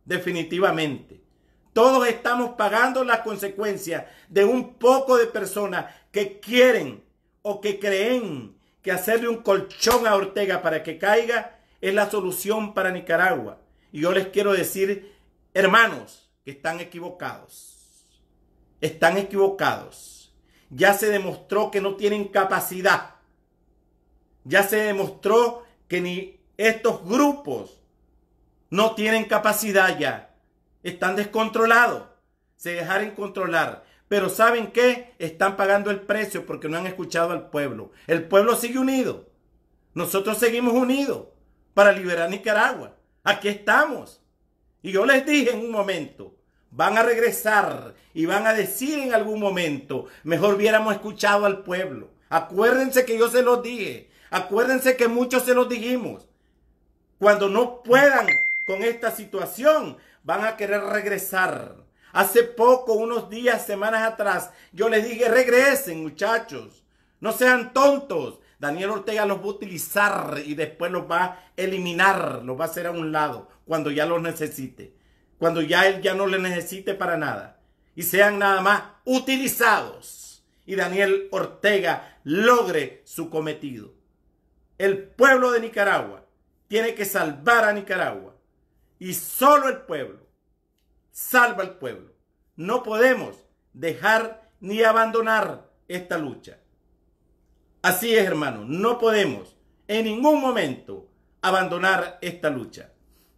definitivamente. Todos estamos pagando las consecuencias de un poco de personas que quieren o que creen que hacerle un colchón a Ortega para que caiga es la solución para Nicaragua. Y yo les quiero decir, hermanos, que están equivocados. Están equivocados. Ya se demostró que no tienen capacidad. Ya se demostró que ni estos grupos no tienen capacidad ya. Están descontrolados. Se dejaron controlar. Pero ¿saben qué? Están pagando el precio porque no han escuchado al pueblo. El pueblo sigue unido. Nosotros seguimos unidos para liberar Nicaragua. Aquí estamos. Y yo les dije en un momento, van a regresar y van a decir en algún momento, mejor hubiéramos escuchado al pueblo. Acuérdense que yo se los dije. Acuérdense que muchos se los dijimos. Cuando no puedan con esta situación, van a querer regresar. Hace poco, unos días, semanas atrás, yo les dije, regresen, muchachos. No sean tontos. Daniel Ortega los va a utilizar y después los va a eliminar, los va a hacer a un lado cuando ya los necesite. Cuando ya él ya no les necesite para nada. Y sean nada más utilizados. Y Daniel Ortega logre su cometido. El pueblo de Nicaragua tiene que salvar a Nicaragua. Y solo el pueblo salva al pueblo. No podemos dejar ni abandonar esta lucha. Así es, hermano. No podemos en ningún momento abandonar esta lucha.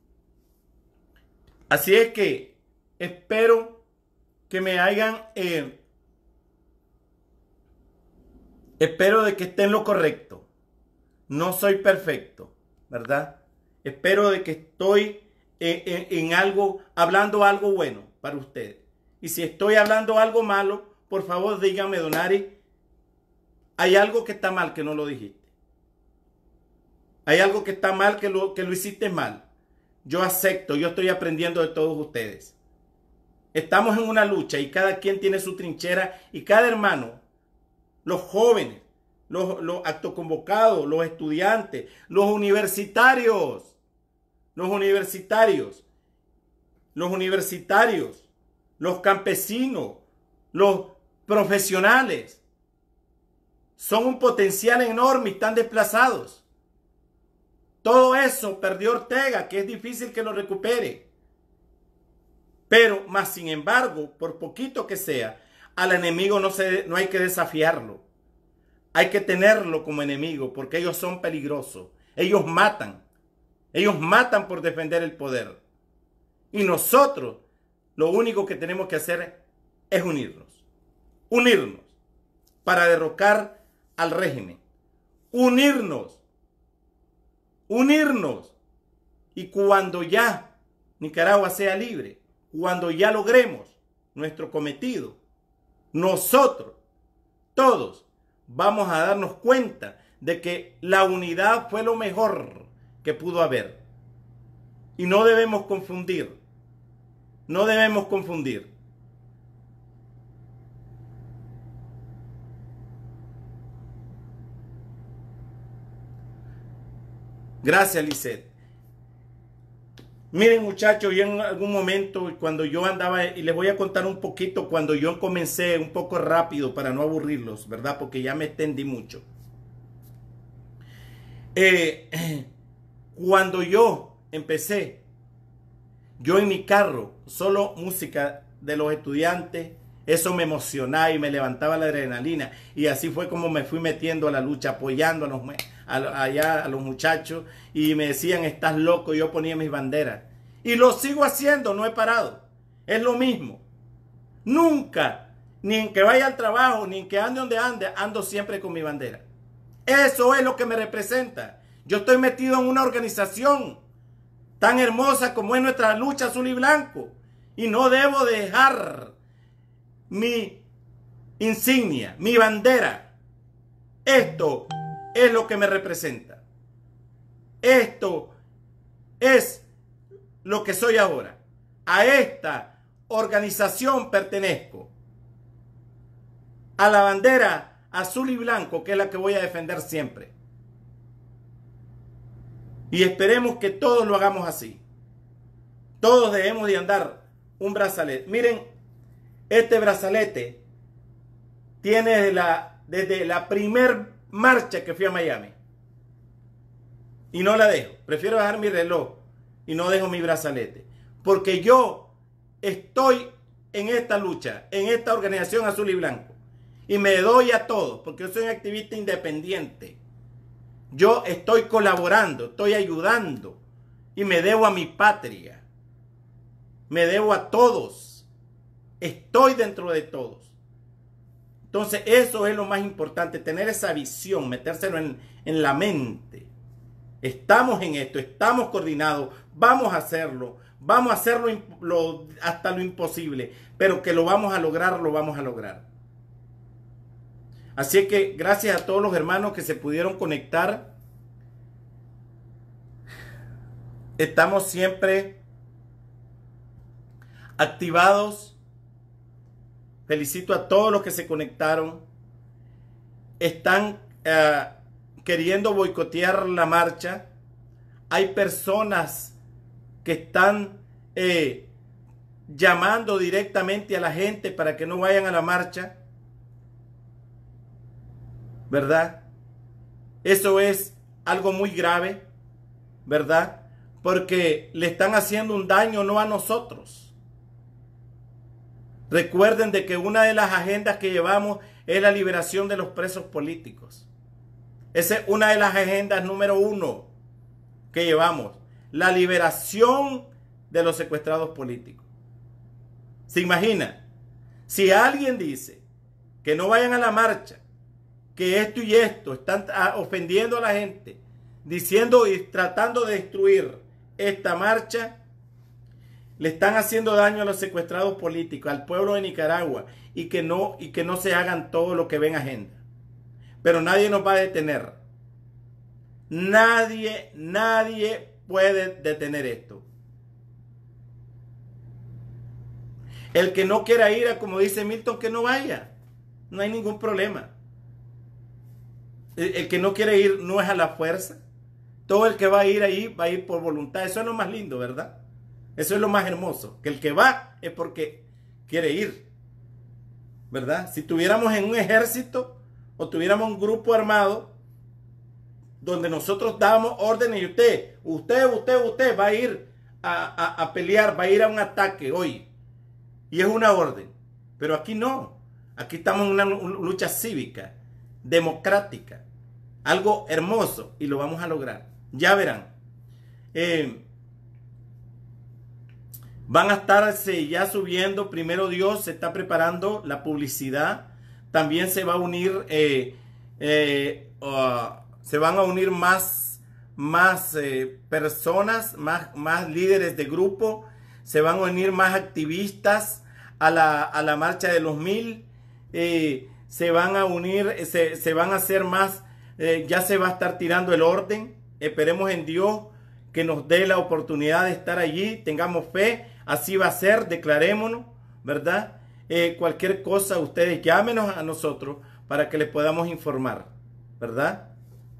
Así es que espero que me hagan... espero de que esté en lo correcto. No soy perfecto, ¿verdad? Espero de que estoy en algo, hablando algo bueno para ustedes. Y si estoy hablando algo malo, por favor díganme, Don Ari, hay algo que está mal que no lo dijiste. Hay algo que está mal que lo hiciste mal. Yo acepto, yo estoy aprendiendo de todos ustedes. Estamos en una lucha y cada quien tiene su trinchera y cada hermano, los jóvenes, los autoconvocados, los estudiantes, los universitarios, los campesinos, los profesionales, son un potencial enorme y están desplazados. Todo eso perdió Ortega, que es difícil que lo recupere. Pero, más sin embargo, por poquito que sea, al enemigo no hay que desafiarlo. Hay que tenerlo como enemigo porque ellos son peligrosos. Ellos matan. Ellos matan por defender el poder. Y nosotros lo único que tenemos que hacer es unirnos. Unirnos para derrocar al régimen. Unirnos. Unirnos. Y cuando ya Nicaragua sea libre, cuando ya logremos nuestro cometido, nosotros, todos, vamos a darnos cuenta de que la unidad fue lo mejor que pudo haber. Y no debemos confundir. No debemos confundir. Gracias, Lisette. Miren, muchachos, yo en algún momento, cuando yo andaba, y les voy a contar un poquito, cuando yo comencé un poco rápido para no aburrirlos, ¿verdad? Porque ya me extendí mucho. Cuando yo empecé, yo en mi carro, solo música de los estudiantes, eso me emocionaba y me levantaba la adrenalina. Y así fue como me fui metiendo a la lucha, apoyando a los muchachos. Y me decían, estás loco, y yo ponía mis banderas. Y lo sigo haciendo, no he parado. Es lo mismo. Nunca, ni en que vaya al trabajo, ni en que ande donde ande, ando siempre con mi bandera. Eso es lo que me representa. Yo estoy metido en una organización tan hermosa como es nuestra lucha azul y blanco. Y no debo dejar mi insignia, mi bandera. Esto es lo que me representa. Esto es lo que soy ahora. A esta organización pertenezco. A la bandera azul y blanco, que es la que voy a defender siempre. Y esperemos que todos lo hagamos así. Todos debemos de andar un brazalete. Miren, este brazalete tiene desde la primer marcha que fui a Miami. Y no la dejo. Prefiero dejar mi reloj y no dejo mi brazalete. Porque yo estoy en esta lucha, en esta organización azul y blanco. Y me doy a todos, porque yo soy un activista independiente. Yo estoy colaborando, estoy ayudando. Y me debo a mi patria. Me debo a todos. Estoy dentro de todos. Entonces eso es lo más importante, tener esa visión, metérselo en la mente. Estamos en esto, estamos coordinados, vamos a hacerlo hasta lo imposible, pero que lo vamos a lograr, lo vamos a lograr. Así que gracias a todos los hermanos que se pudieron conectar. Estamos siempre activados. Felicito a todos los que se conectaron. Están queriendo boicotear la marcha. Hay personas que están llamando directamente a la gente para que no vayan a la marcha. ¿Verdad? Eso es algo muy grave, ¿verdad? Porque le están haciendo un daño no a nosotros. Recuerden de que una de las agendas que llevamos es la liberación de los presos políticos. Esa es una de las agendas número 1 que llevamos. La liberación de los secuestrados políticos. ¿Se imagina? Si alguien dice que no vayan a la marcha, que esto y esto están ofendiendo a la gente, diciendo y tratando de destruir esta marcha, le están haciendo daño a los secuestrados políticos, al pueblo de Nicaragua, y que no se hagan todo lo que ven agenda. Pero nadie nos va a detener. Nadie puede detener esto. El que no quiera ir, como dice Milton, que no vaya. No hay ningún problema. El que no quiere ir no es a la fuerza. Todo el que va a ir ahí va a ir por voluntad. Eso es lo más lindo, ¿verdad? Eso es lo más hermoso. Que el que va es porque quiere ir, ¿verdad? Si tuviéramos en un ejército o tuviéramos un grupo armado donde nosotros damos órdenes y usted va a ir a pelear, va a ir a un ataque hoy. Y es una orden. Pero aquí no. Aquí estamos en una lucha cívica, democrática. Algo hermoso y lo vamos a lograr. Ya verán. Van a estarse ya subiendo. Primero Dios se está preparando la publicidad. También se va a unir, se van a unir más personas, más líderes de grupo. Se van a unir más activistas a la marcha de los 1000. Se van a unir, se van a hacer más. Ya se va a estar tirando el orden. Esperemos en Dios que nos dé la oportunidad de estar allí. Tengamos fe. Así va a ser. Declarémonos, ¿verdad? Cualquier cosa, ustedes llámenos a nosotros para que les podamos informar, ¿verdad?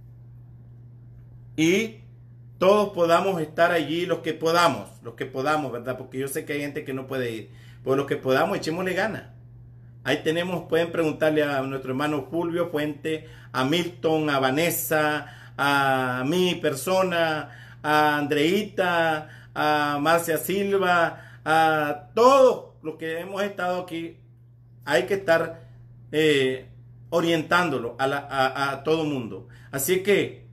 Y todos podamos estar allí, los que podamos, ¿verdad? Porque yo sé que hay gente que no puede ir. Pues los que podamos, echémosle ganas. Ahí tenemos, pueden preguntarle a nuestro hermano Fulvio Fuente, a Milton, a Vanessa, a mi persona, a Andreita, a Marcia Silva, a todos los que hemos estado aquí. Hay que estar orientándolo a todo mundo. Así que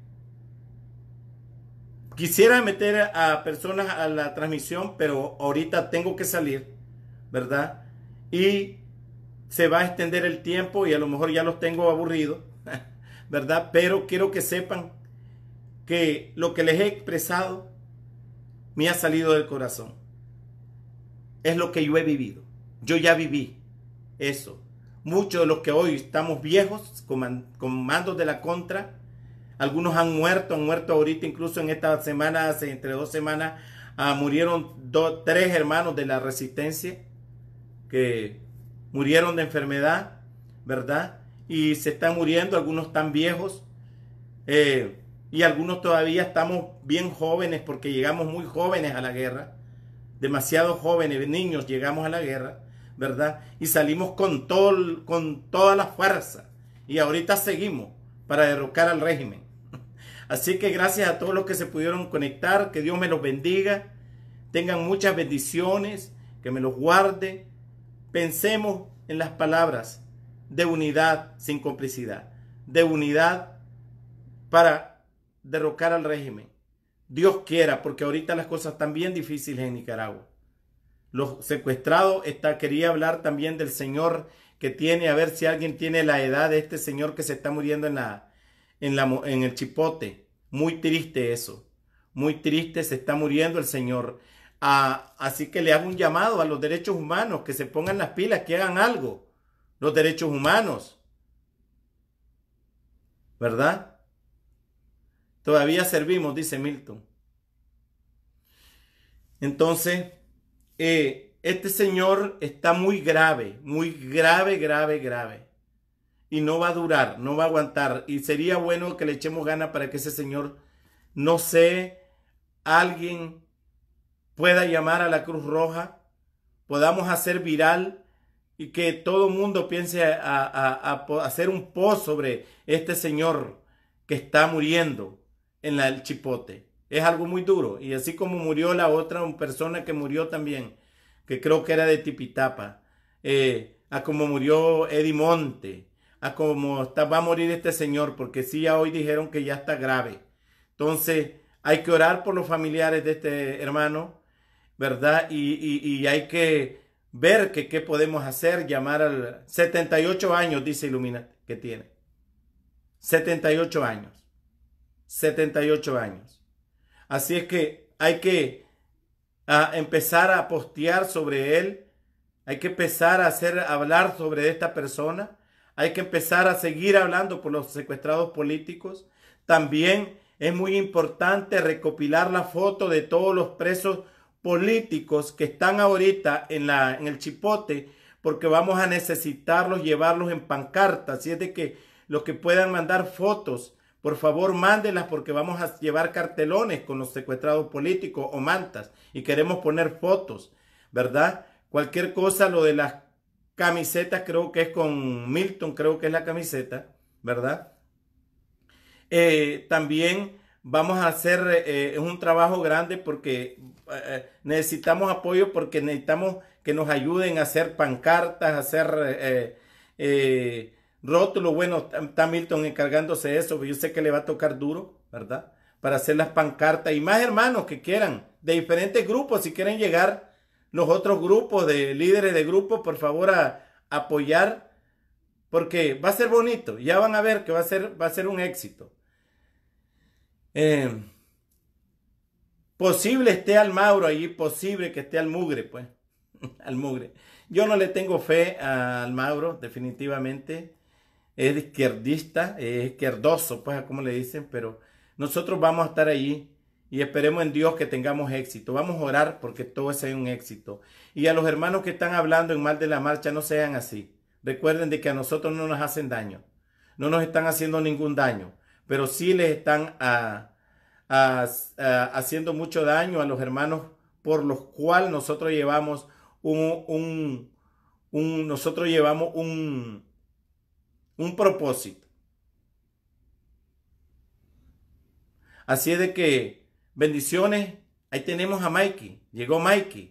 quisiera meter a personas a la transmisión, pero ahorita tengo que salir, ¿verdad? Y se va a extender el tiempo y a lo mejor ya los tengo aburridos, ¿verdad? Pero quiero que sepan que lo que les he expresado me ha salido del corazón. Es lo que yo he vivido. Yo ya viví eso. Muchos de los que hoy estamos viejos, comandos de la contra, algunos han muerto ahorita, incluso en esta semana, hace entre 2 semanas, murieron 3 hermanos de la resistencia que murieron de enfermedad, ¿verdad? Y se están muriendo, algunos están viejos, y algunos todavía estamos bien jóvenes porque llegamos muy jóvenes a la guerra, demasiado jóvenes, niños, llegamos a la guerra, ¿verdad? Y salimos con toda la fuerza. Y ahorita seguimos para derrocar al régimen. Así que gracias a todos los que se pudieron conectar, que Dios me los bendiga, tengan muchas bendiciones, que me los guarde. Pensemos en las palabras de unidad sin complicidad, de unidad para derrocar al régimen. Dios quiera, porque ahorita las cosas están bien difíciles en Nicaragua. Los secuestrados, quería hablar también del señor que tiene, a ver si alguien tiene la edad de este señor que se está muriendo en el Chipote. Muy triste eso, muy triste, se está muriendo el señor. Así que le hago un llamado a los derechos humanos, que se pongan las pilas, que hagan algo. Los derechos humanos, ¿verdad? Todavía servimos, dice Milton. Entonces, este señor está muy grave, grave. Y no va a durar, no va a aguantar. Y sería bueno que le echemos ganas para que ese señor, no sé, alguien pueda llamar a la Cruz Roja, podamos hacer viral y que todo el mundo piense a hacer un post sobre este señor que está muriendo en el Chipote. Es algo muy duro. Y así como murió la otra persona que murió también, que creo que era de Tipitapa, a como murió Eddie Monte, a como va a morir este señor, porque sí, ya hoy dijeron que ya está grave. Entonces hay que orar por los familiares de este hermano, ¿verdad? Y hay que ver qué podemos hacer, llamar al 78 años, dice Ilumina, que tiene. 78 años. 78 años. Así es que hay que empezar a postear sobre él. Hay que empezar a hablar sobre esta persona. Hay que empezar a seguir hablando por los secuestrados políticos. También es muy importante recopilar la foto de todos los presos políticos que están ahorita en el Chipote, porque vamos a necesitarlos, llevarlos en pancartas. Así es de que los que puedan mandar fotos, por favor mándenlas, porque vamos a llevar cartelones con los secuestrados políticos o mantas y queremos poner fotos, ¿verdad? Cualquier cosa, lo de las camisetas, creo que es con Milton, creo que es la camiseta, ¿verdad? También vamos a hacer un trabajo grande porque necesitamos apoyo, porque necesitamos que nos ayuden a hacer pancartas, a hacer rótulos. Bueno, está Milton encargándose de eso, pero yo sé que le va a tocar duro, ¿verdad? Para hacer las pancartas y más hermanos que quieran, de diferentes grupos, si quieren llegar los otros grupos de líderes de grupos, por favor a apoyar, porque va a ser bonito, ya van a ver que va a ser un éxito. Posible esté al Mauro allí, posible que esté al Mugre, pues, al Mugre. Yo no le tengo fe al Mauro, definitivamente. Es izquierdista, es izquierdoso, pues, como le dicen, pero nosotros vamos a estar allí y esperemos en Dios que tengamos éxito. Vamos a orar porque todo sea un éxito. Y a los hermanos que están hablando en mal de la marcha, no sean así. Recuerden de que a nosotros no nos hacen daño. No nos están haciendo ningún daño, pero sí les están haciendo mucho daño a los hermanos por los cuales nosotros llevamos un propósito. Así es de que bendiciones. Ahí tenemos a Mikey. Llegó Mikey.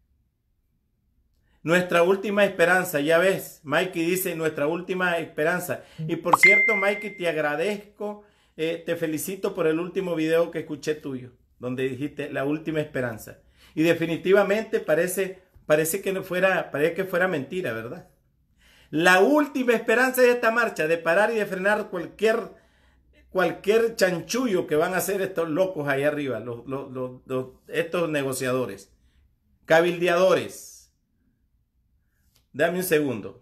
Nuestra última esperanza, ya ves. Mikey dice nuestra última esperanza. Y por cierto, Mikey, te agradezco. Te felicito por el último video que escuché tuyo, donde dijiste la última esperanza. Y definitivamente parece que fuera mentira, ¿verdad? La última esperanza de esta marcha, de parar y de frenar cualquier chanchullo que van a hacer estos locos ahí arriba, estos negociadores, cabildeadores. Dame un segundo.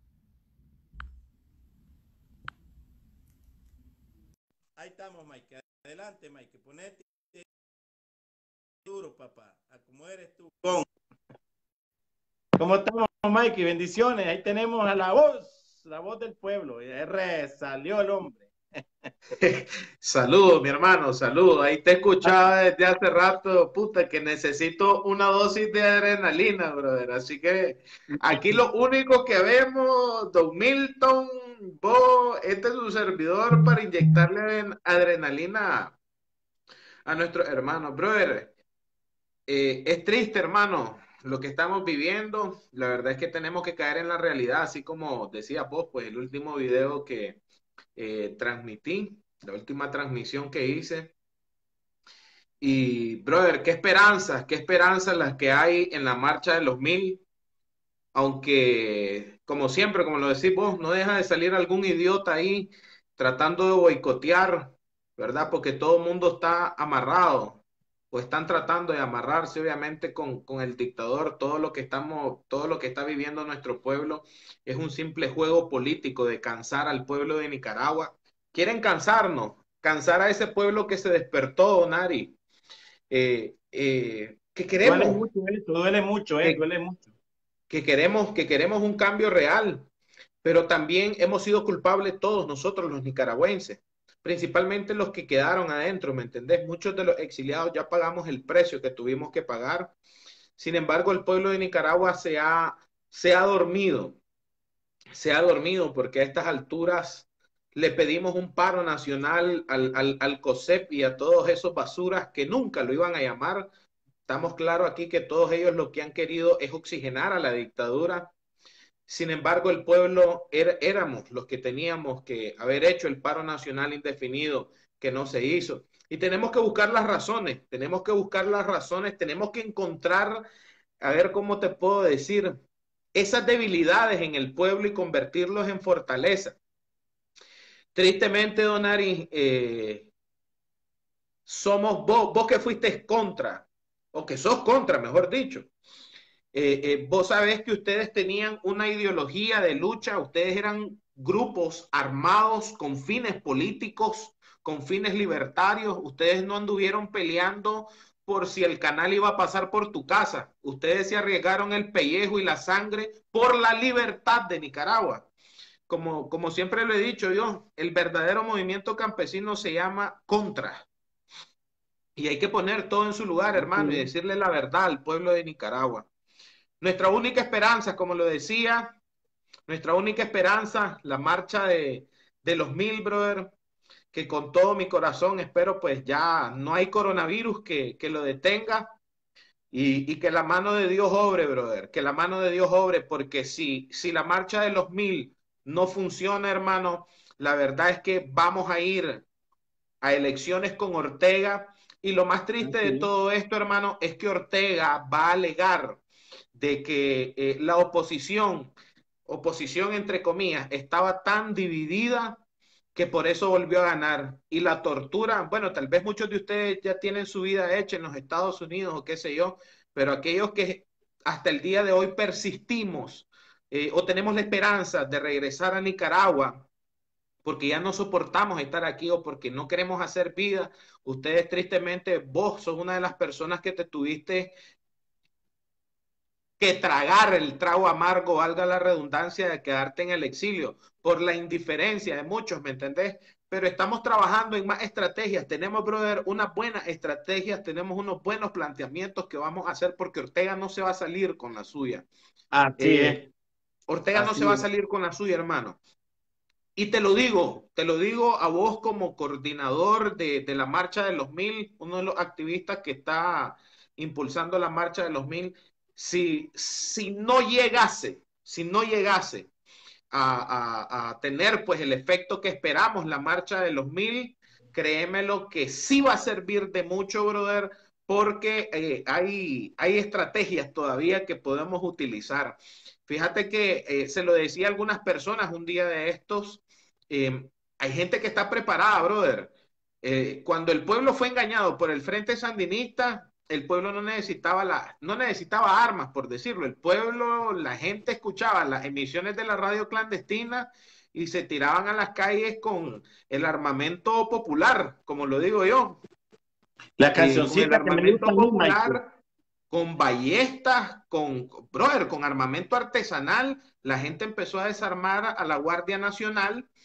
Ahí estamos, Mike. Adelante, Mike. Ponete duro, papá. A como eres tú. ¿Cómo estamos, Mike? Bendiciones. Ahí tenemos a la voz del pueblo. Salió el hombre. Saludos, mi hermano, saludos. Ahí te escuchaba desde hace rato, puta, que necesito una dosis de adrenalina, brother. Así que aquí lo único que vemos, Don Milton, vos, este es un servidor para inyectarle adrenalina a nuestros hermanos, brother. Es triste, hermano, lo que estamos viviendo. La verdad es que tenemos que caer en la realidad, así como decía vos, pues el último video que transmití, la última transmisión que hice. Y, brother, qué esperanzas las que hay en la marcha de los 1000, aunque, como siempre, como lo decís vos, no deja de salir algún idiota ahí tratando de boicotear, ¿verdad? Porque todo el mundo está amarrado, o están tratando de amarrarse, obviamente, con el dictador. Todo lo que está viviendo nuestro pueblo es un simple juego político de cansar al pueblo de Nicaragua. Quieren cansarnos, cansar a ese pueblo que se despertó, Nari, que Duele queremos, mucho eso, duele mucho, que, duele mucho. que queremos un cambio real, pero también hemos sido culpables todos nosotros los nicaragüenses, principalmente los que quedaron adentro, ¿me entendés? Muchos de los exiliados ya pagamos el precio que tuvimos que pagar. Sin embargo, el pueblo de Nicaragua se ha dormido, se ha dormido porque a estas alturas le pedimos un paro nacional al COSEP y a todos esos basuras que nunca lo iban a llamar. Estamos claros aquí que todos ellos lo que han querido es oxigenar a la dictadura. Sin embargo, el pueblo éramos los que teníamos que haber hecho el paro nacional indefinido que no se hizo. Y tenemos que buscar las razones, tenemos que buscar las razones, tenemos que encontrar, a ver cómo te puedo decir, esas debilidades en el pueblo y convertirlos en fortaleza. Tristemente, Donari, somos vos que fuiste contra, o que sos contra, mejor dicho. Vos sabés que ustedes tenían una ideología de lucha, ustedes eran grupos armados con fines políticos, con fines libertarios, ustedes no anduvieron peleando por si el canal iba a pasar por tu casa, ustedes se arriesgaron el pellejo y la sangre por la libertad de Nicaragua. Como siempre lo he dicho yo, el verdadero movimiento campesino se llama contra. Y hay que poner todo en su lugar, hermano, y decirle la verdad al pueblo de Nicaragua. Nuestra única esperanza, como lo decía, nuestra única esperanza, la marcha de los 1000, brother, que con todo mi corazón espero pues ya no hay coronavirus que lo detenga y que la mano de Dios obre, brother, que la mano de Dios obre, porque si la marcha de los 1000 no funciona, hermano, la verdad es que vamos a ir a elecciones con Ortega y lo más triste de todo esto, hermano, es que Ortega va a alegar de que la oposición entre comillas, estaba tan dividida que por eso volvió a ganar. Y la tortura, bueno, tal vez muchos de ustedes ya tienen su vida hecha en los Estados Unidos o qué sé yo, pero aquellos que hasta el día de hoy persistimos o tenemos la esperanza de regresar a Nicaragua, porque ya no soportamos estar aquí o porque no queremos hacer vida, ustedes tristemente, vos sos una de las personas que te tuviste que tragar el trago amargo, valga la redundancia, de quedarte en el exilio por la indiferencia de muchos, ¿me entendés? Pero estamos trabajando en más estrategias. Tenemos, brother, unas buenas estrategias, tenemos unos buenos planteamientos que vamos a hacer porque Ortega no se va a salir con la suya. Así es, Ortega no se así va a es. salir con la suya, hermano. Y te lo digo a vos como coordinador de la Marcha de los 1000, uno de los activistas que está impulsando la Marcha de los 1000, si no llegase a tener pues el efecto que esperamos la Marcha de los 1000, créemelo que sí va a servir de mucho, brother, porque hay estrategias todavía que podemos utilizar. Fíjate que se lo decía a algunas personas un día de estos, hay gente que está preparada, brother. Cuando el pueblo fue engañado por el Frente Sandinista, el pueblo no necesitaba armas, por decirlo. El pueblo, la gente escuchaba las emisiones de la radio clandestina y se tiraban a las calles con el armamento popular, como lo digo yo, La con el cancioncita que me gusta armamento a mí, Michael. popular, con ballestas, brother, con armamento artesanal. La gente empezó a desarmar a la Guardia Nacional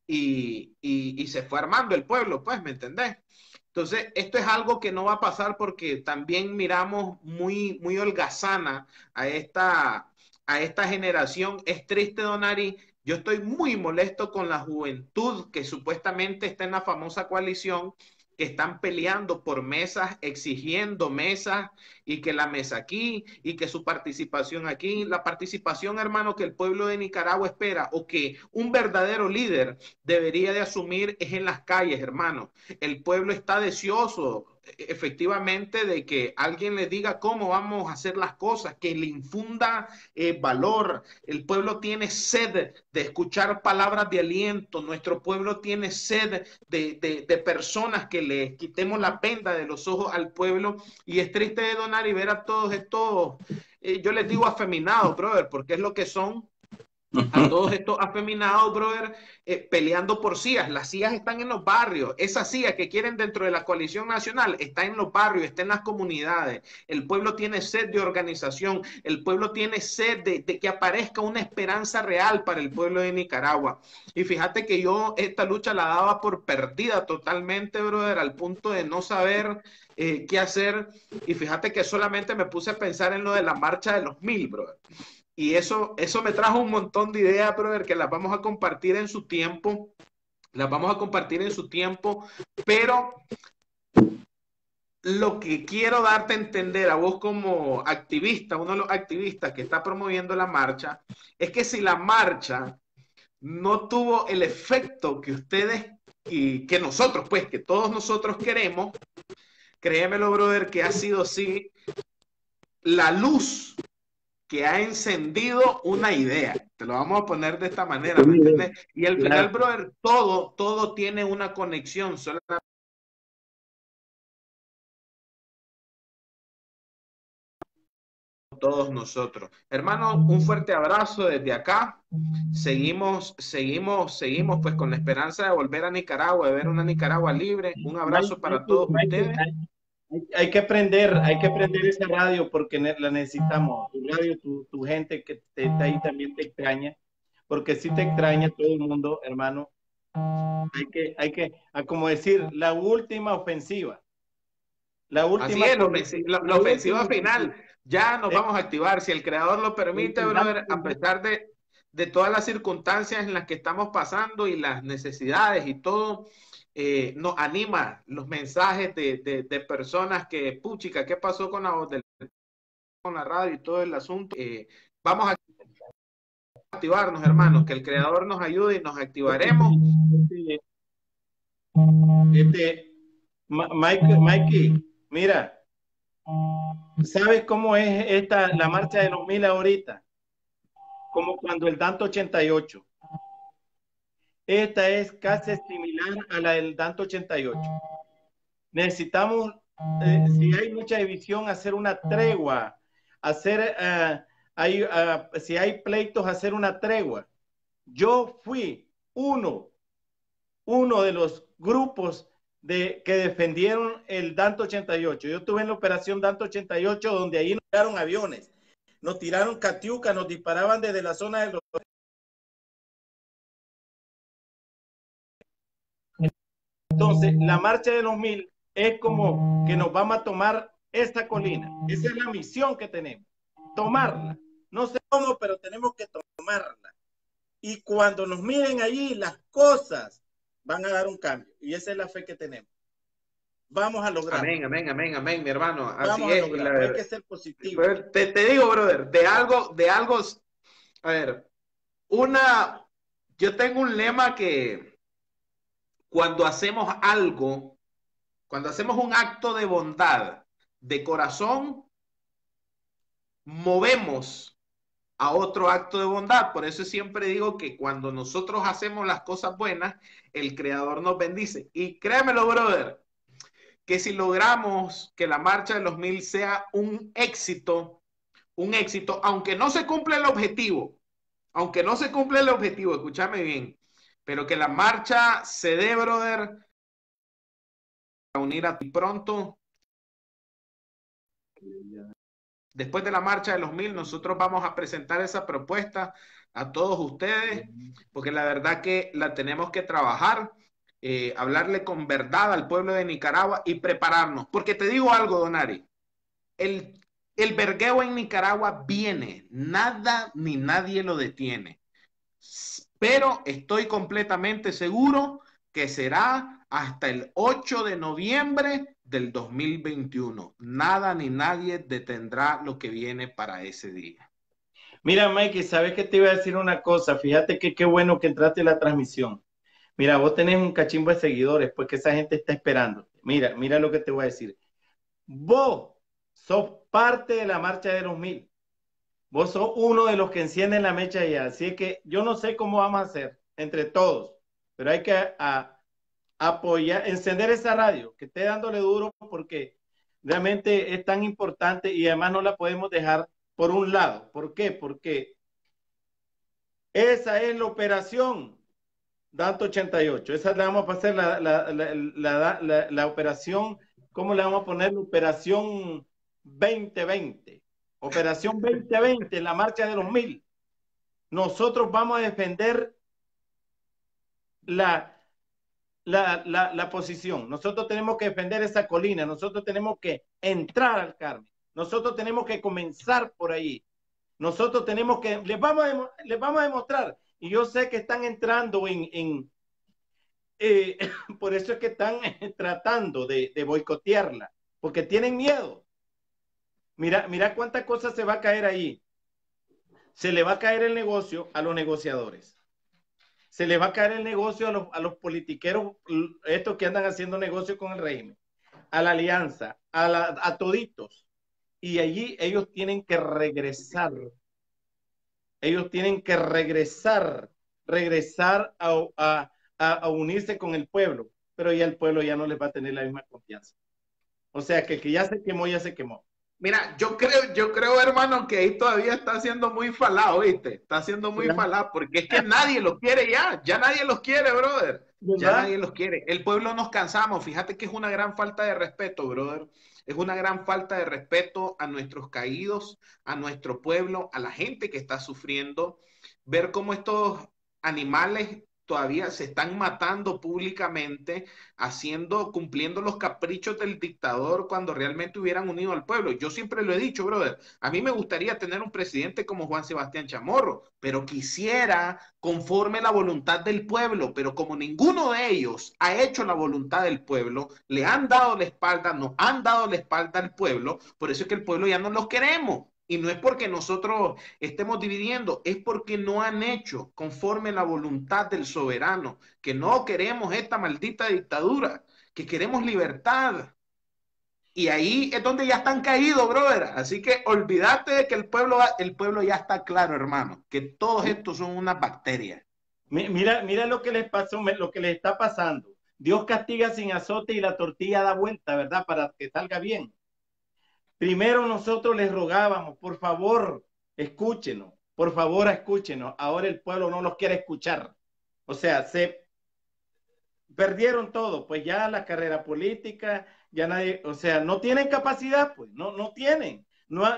y se fue armando el pueblo, pues, ¿me entendés? Entonces, esto es algo que no va a pasar porque también miramos muy holgazana a esta generación. Es triste, Don Ari. Yo estoy muy molesto con la juventud que supuestamente está en la famosa coalición, que están peleando por mesas, exigiendo mesas y que la mesa aquí y que su participación aquí. La participación, hermano, que el pueblo de Nicaragua espera o que un verdadero líder debería de asumir es en las calles, hermano. El pueblo está deseoso efectivamente de que alguien le diga cómo vamos a hacer las cosas, que le infunda valor. El pueblo tiene sed de escuchar palabras de aliento. Nuestro pueblo tiene sed de personas que le quitemos la venda de los ojos al pueblo. Y es triste de donar y ver a todos estos, yo les digo afeminados, brother, porque es lo que son, a todos estos afeminados, brother, peleando por sillas. Las sillas están en los barrios. Esas sillas que quieren dentro de la coalición nacional están en los barrios, están en las comunidades. El pueblo tiene sed de organización. El pueblo tiene sed de que aparezca una esperanza real para el pueblo de Nicaragua. Y fíjate que yo esta lucha la daba por perdida totalmente, brother, al punto de no saber qué hacer. Y fíjate que solamente me puse a pensar en lo de la marcha de los 1000, brother. Y eso me trajo un montón de ideas, brother, que las vamos a compartir en su tiempo. Las vamos a compartir en su tiempo, pero lo que quiero darte a entender a vos como activista, uno de los activistas que está promoviendo la marcha, es que si la marcha no tuvo el efecto que ustedes y que nosotros, pues, que todos nosotros queremos, créemelo, brother, que ha sido sí la luz que ha encendido una idea. Te lo vamos a poner de esta manera, ¿me entiendes? Y al final, brother, todo tiene una conexión. Solamente todos nosotros. Hermano, un fuerte abrazo desde acá. Seguimos pues con la esperanza de volver a Nicaragua, de ver una Nicaragua libre. Un abrazo para todos ustedes. Hay que prender esa radio porque la necesitamos. Tu radio, tu gente que está ahí también te extraña, porque si te extraña todo el mundo, hermano. Como decir, la última ofensiva. La última. Así es, la ofensiva final. Ya nos vamos a activar, si el creador lo permite, brother, a pesar de todas las circunstancias en las que estamos pasando y las necesidades y todo. Nos anima los mensajes de personas que, puchica, ¿qué pasó con con la radio y todo el asunto? Vamos a activarnos, hermanos, que el creador nos ayude y nos activaremos. Mikey, mira, ¿sabes cómo es la marcha de los 1000 ahorita? Como cuando el Danto 88. Esta es casi similar a la del Danto 88. Necesitamos, si hay mucha división, hacer una tregua, si hay pleitos, hacer una tregua. Yo fui uno de los grupos que defendieron el Danto 88. Yo estuve en la operación Danto 88, donde ahí nos tiraron aviones, nos tiraron catiuca, nos disparaban desde la zona de los... Entonces, la marcha de los 1000 es como que nos vamos a tomar esta colina. Esa es la misión que tenemos, tomarla. No sé cómo, pero tenemos que tomarla. Y cuando nos miren allí, las cosas van a dar un cambio. Y esa es la fe que tenemos. Vamos a lograr. Amén, amén, amén, amén, mi hermano. Así es. Hay que ser positivo. Te digo, brother, de algo, a ver, yo tengo un lema que cuando hacemos algo, cuando hacemos un acto de bondad de corazón, movemos a otro acto de bondad. Por eso siempre digo que cuando nosotros hacemos las cosas buenas, el Creador nos bendice. Y créemelo, brother, que si logramos que la marcha de los 1000 sea un éxito, aunque no se cumpla el objetivo, escúchame bien, pero que la marcha se dé, brother, a unir a ti pronto. Después de la marcha de los 1000, nosotros vamos a presentar esa propuesta a todos ustedes, porque la verdad que la tenemos que trabajar, hablarle con verdad al pueblo de Nicaragua y prepararnos. Porque te digo algo, Donari, el, el vergueo en Nicaragua viene, nada ni nadie lo detiene, pero estoy completamente seguro que será hasta el 8 de noviembre del 2021. Nada ni nadie detendrá lo que viene para ese día. Mira, Mikey, ¿sabes qué te iba a decir una cosa? Fíjate que qué bueno que entraste en la transmisión. Mira, vos tenés un cachimbo de seguidores, pues que esa gente está esperando. Mira, mira lo que te voy a decir. Vos sos parte de la marcha de los 1000. Vos sos uno de los que encienden la mecha ya. Así que yo no sé cómo vamos a hacer entre todos, pero hay que apoyar, encender esa radio, que esté dándole duro porque realmente es tan importante y además no la podemos dejar por un lado. ¿Por qué? Porque esa es la operación Dato 88. Esa le vamos a hacer la operación, ¿cómo le vamos a poner? La operación 2020. Operación 2020, la marcha de los 1000. Nosotros vamos a defender la posición. Nosotros tenemos que defender esa colina. Nosotros tenemos que entrar al Carmen. Nosotros tenemos que comenzar por ahí. Nosotros tenemos que, les vamos a demostrar. Y yo sé que están entrando por eso es que están tratando de boicotearla, porque tienen miedo. Mira, mira cuántas cosas se va a caer ahí. Se le va a caer el negocio a los negociadores. Se le va a caer el negocio a los politiqueros, estos que andan haciendo negocio con el régimen, a la alianza, a toditos. Y allí ellos tienen que regresar. Ellos tienen que regresar a unirse con el pueblo, pero ya el pueblo ya no les va a tener la misma confianza. O sea, que el que ya se quemó, ya se quemó. Mira, yo creo, hermano, que ahí todavía está siendo muy falado, ¿viste? Está siendo muy falado, porque es que nadie los quiere ya nadie los quiere, brother. Ya ¿Verdad? nadie los quiere. El pueblo nos cansamos, fíjate que es una gran falta de respeto, brother. Es una gran falta de respeto a nuestros caídos, a nuestro pueblo, a la gente que está sufriendo. Ver cómo estos animales todavía se están matando públicamente, cumpliendo los caprichos del dictador cuando realmente hubieran unido al pueblo. Yo siempre lo he dicho, brother, a mí me gustaría tener un presidente como Juan Sebastián Chamorro, pero quisiera conforme la voluntad del pueblo, pero como ninguno de ellos ha hecho la voluntad del pueblo, le han dado la espalda, nos han dado la espalda al pueblo, por eso es que el pueblo ya no los queremos. Y no es porque nosotros estemos dividiendo, es porque no han hecho conforme la voluntad del soberano, que no queremos esta maldita dictadura, que queremos libertad. Y ahí es donde ya están caídos, brother. Así que olvídate de que el pueblo ya está claro, hermano, que todos estos son unas bacterias. Mira, mira lo que les pasó, lo que les está pasando. Dios castiga sin azote y la tortilla da vuelta, ¿verdad? Para que salga bien. Primero nosotros les rogábamos, por favor, escúchenos, por favor, escúchenos. Ahora el pueblo no los quiere escuchar. O sea, se perdieron todo, pues ya la carrera política, ya nadie, o sea, no tienen capacidad, pues, no tienen,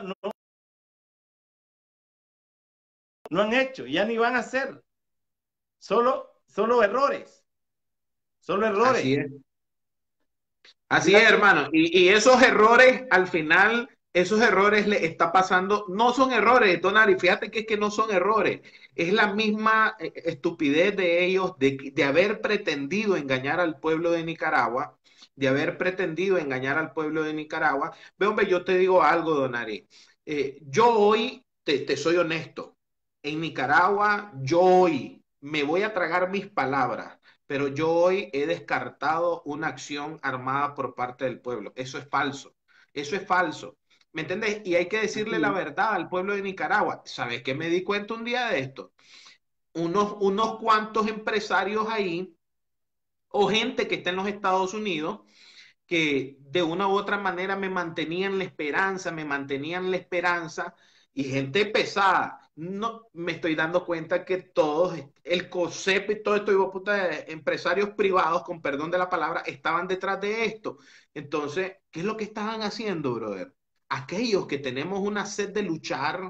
no han hecho, ya ni van a hacer, solo errores, solo Así errores. es. Así es, Fíjate, hermano. Y esos errores, al final, esos errores le está pasando, no son errores, Donari, fíjate que es que no son errores, es la misma estupidez de ellos de haber pretendido engañar al pueblo de Nicaragua, de haber pretendido engañar al pueblo de Nicaragua. Ve, hombre, yo te digo algo, Donari. Yo hoy, te soy honesto, en Nicaragua, yo hoy me voy a tragar mis palabras, pero yo hoy he descartado una acción armada por parte del pueblo. Eso es falso. Eso es falso. ¿Me entiendes? Y hay que decirle la verdad al pueblo de Nicaragua. ¿Sabes qué me di cuenta un día de esto? Unos cuantos empresarios ahí o gente que está en los Estados Unidos que de una u otra manera me mantenían la esperanza y gente pesada. No me estoy dando cuenta que todos, el COSEP y todo esto, empresarios privados, con perdón de la palabra, estaban detrás de esto. Entonces, ¿qué es lo que estaban haciendo, brother? Aquellos que tenemos una sed de luchar,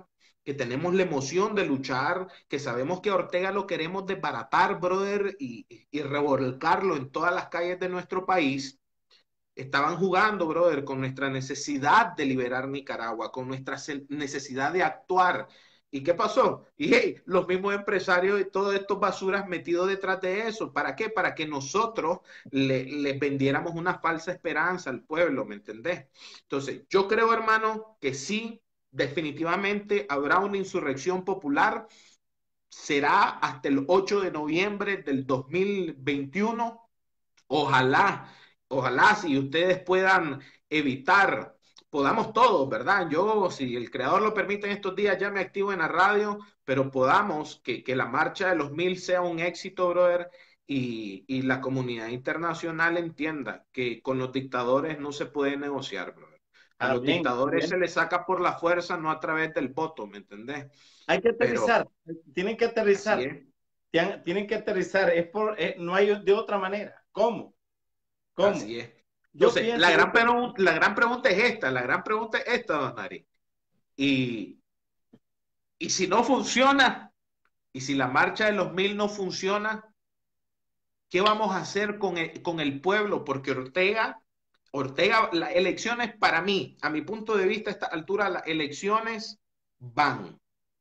que tenemos la emoción de luchar, que sabemos que a Ortega lo queremos desbaratar, brother, y revolcarlo en todas las calles de nuestro país, estaban jugando, brother, con nuestra necesidad de liberar Nicaragua, con nuestra necesidad de actuar. ¿Y qué pasó? Y hey, los mismos empresarios y todos estos basuras metidos detrás de eso. ¿Para qué? Para que nosotros le vendiéramos una falsa esperanza al pueblo, ¿me entendés? Entonces, yo creo, hermano, que sí, definitivamente habrá una insurrección popular. Será hasta el 8 de noviembre del 2021. Ojalá, ojalá si ustedes puedan evitar, podamos todos, ¿verdad? Yo, si el creador lo permite en estos días, ya me activo en la radio, pero podamos que la marcha de los 1000 sea un éxito, brother, y la comunidad internacional entienda que con los dictadores no se puede negociar, brother. A los Amén. dictadores se Amén. les saca por la fuerza, no a través del voto, ¿me entendés? Hay que Pero aterrizar, tienen que así aterrizar, es, tienen que aterrizar, no hay de otra manera. ¿Cómo? ¿Cómo? así es. Yo Entonces, pienso, la gran pregunta es esta, la gran pregunta es esta, don Ari. Y, y si no funciona, y si la marcha de los 1000 no funciona, ¿qué vamos a hacer con el pueblo? Porque Ortega, las elecciones para mí, a mi punto de vista, a esta altura, las elecciones van.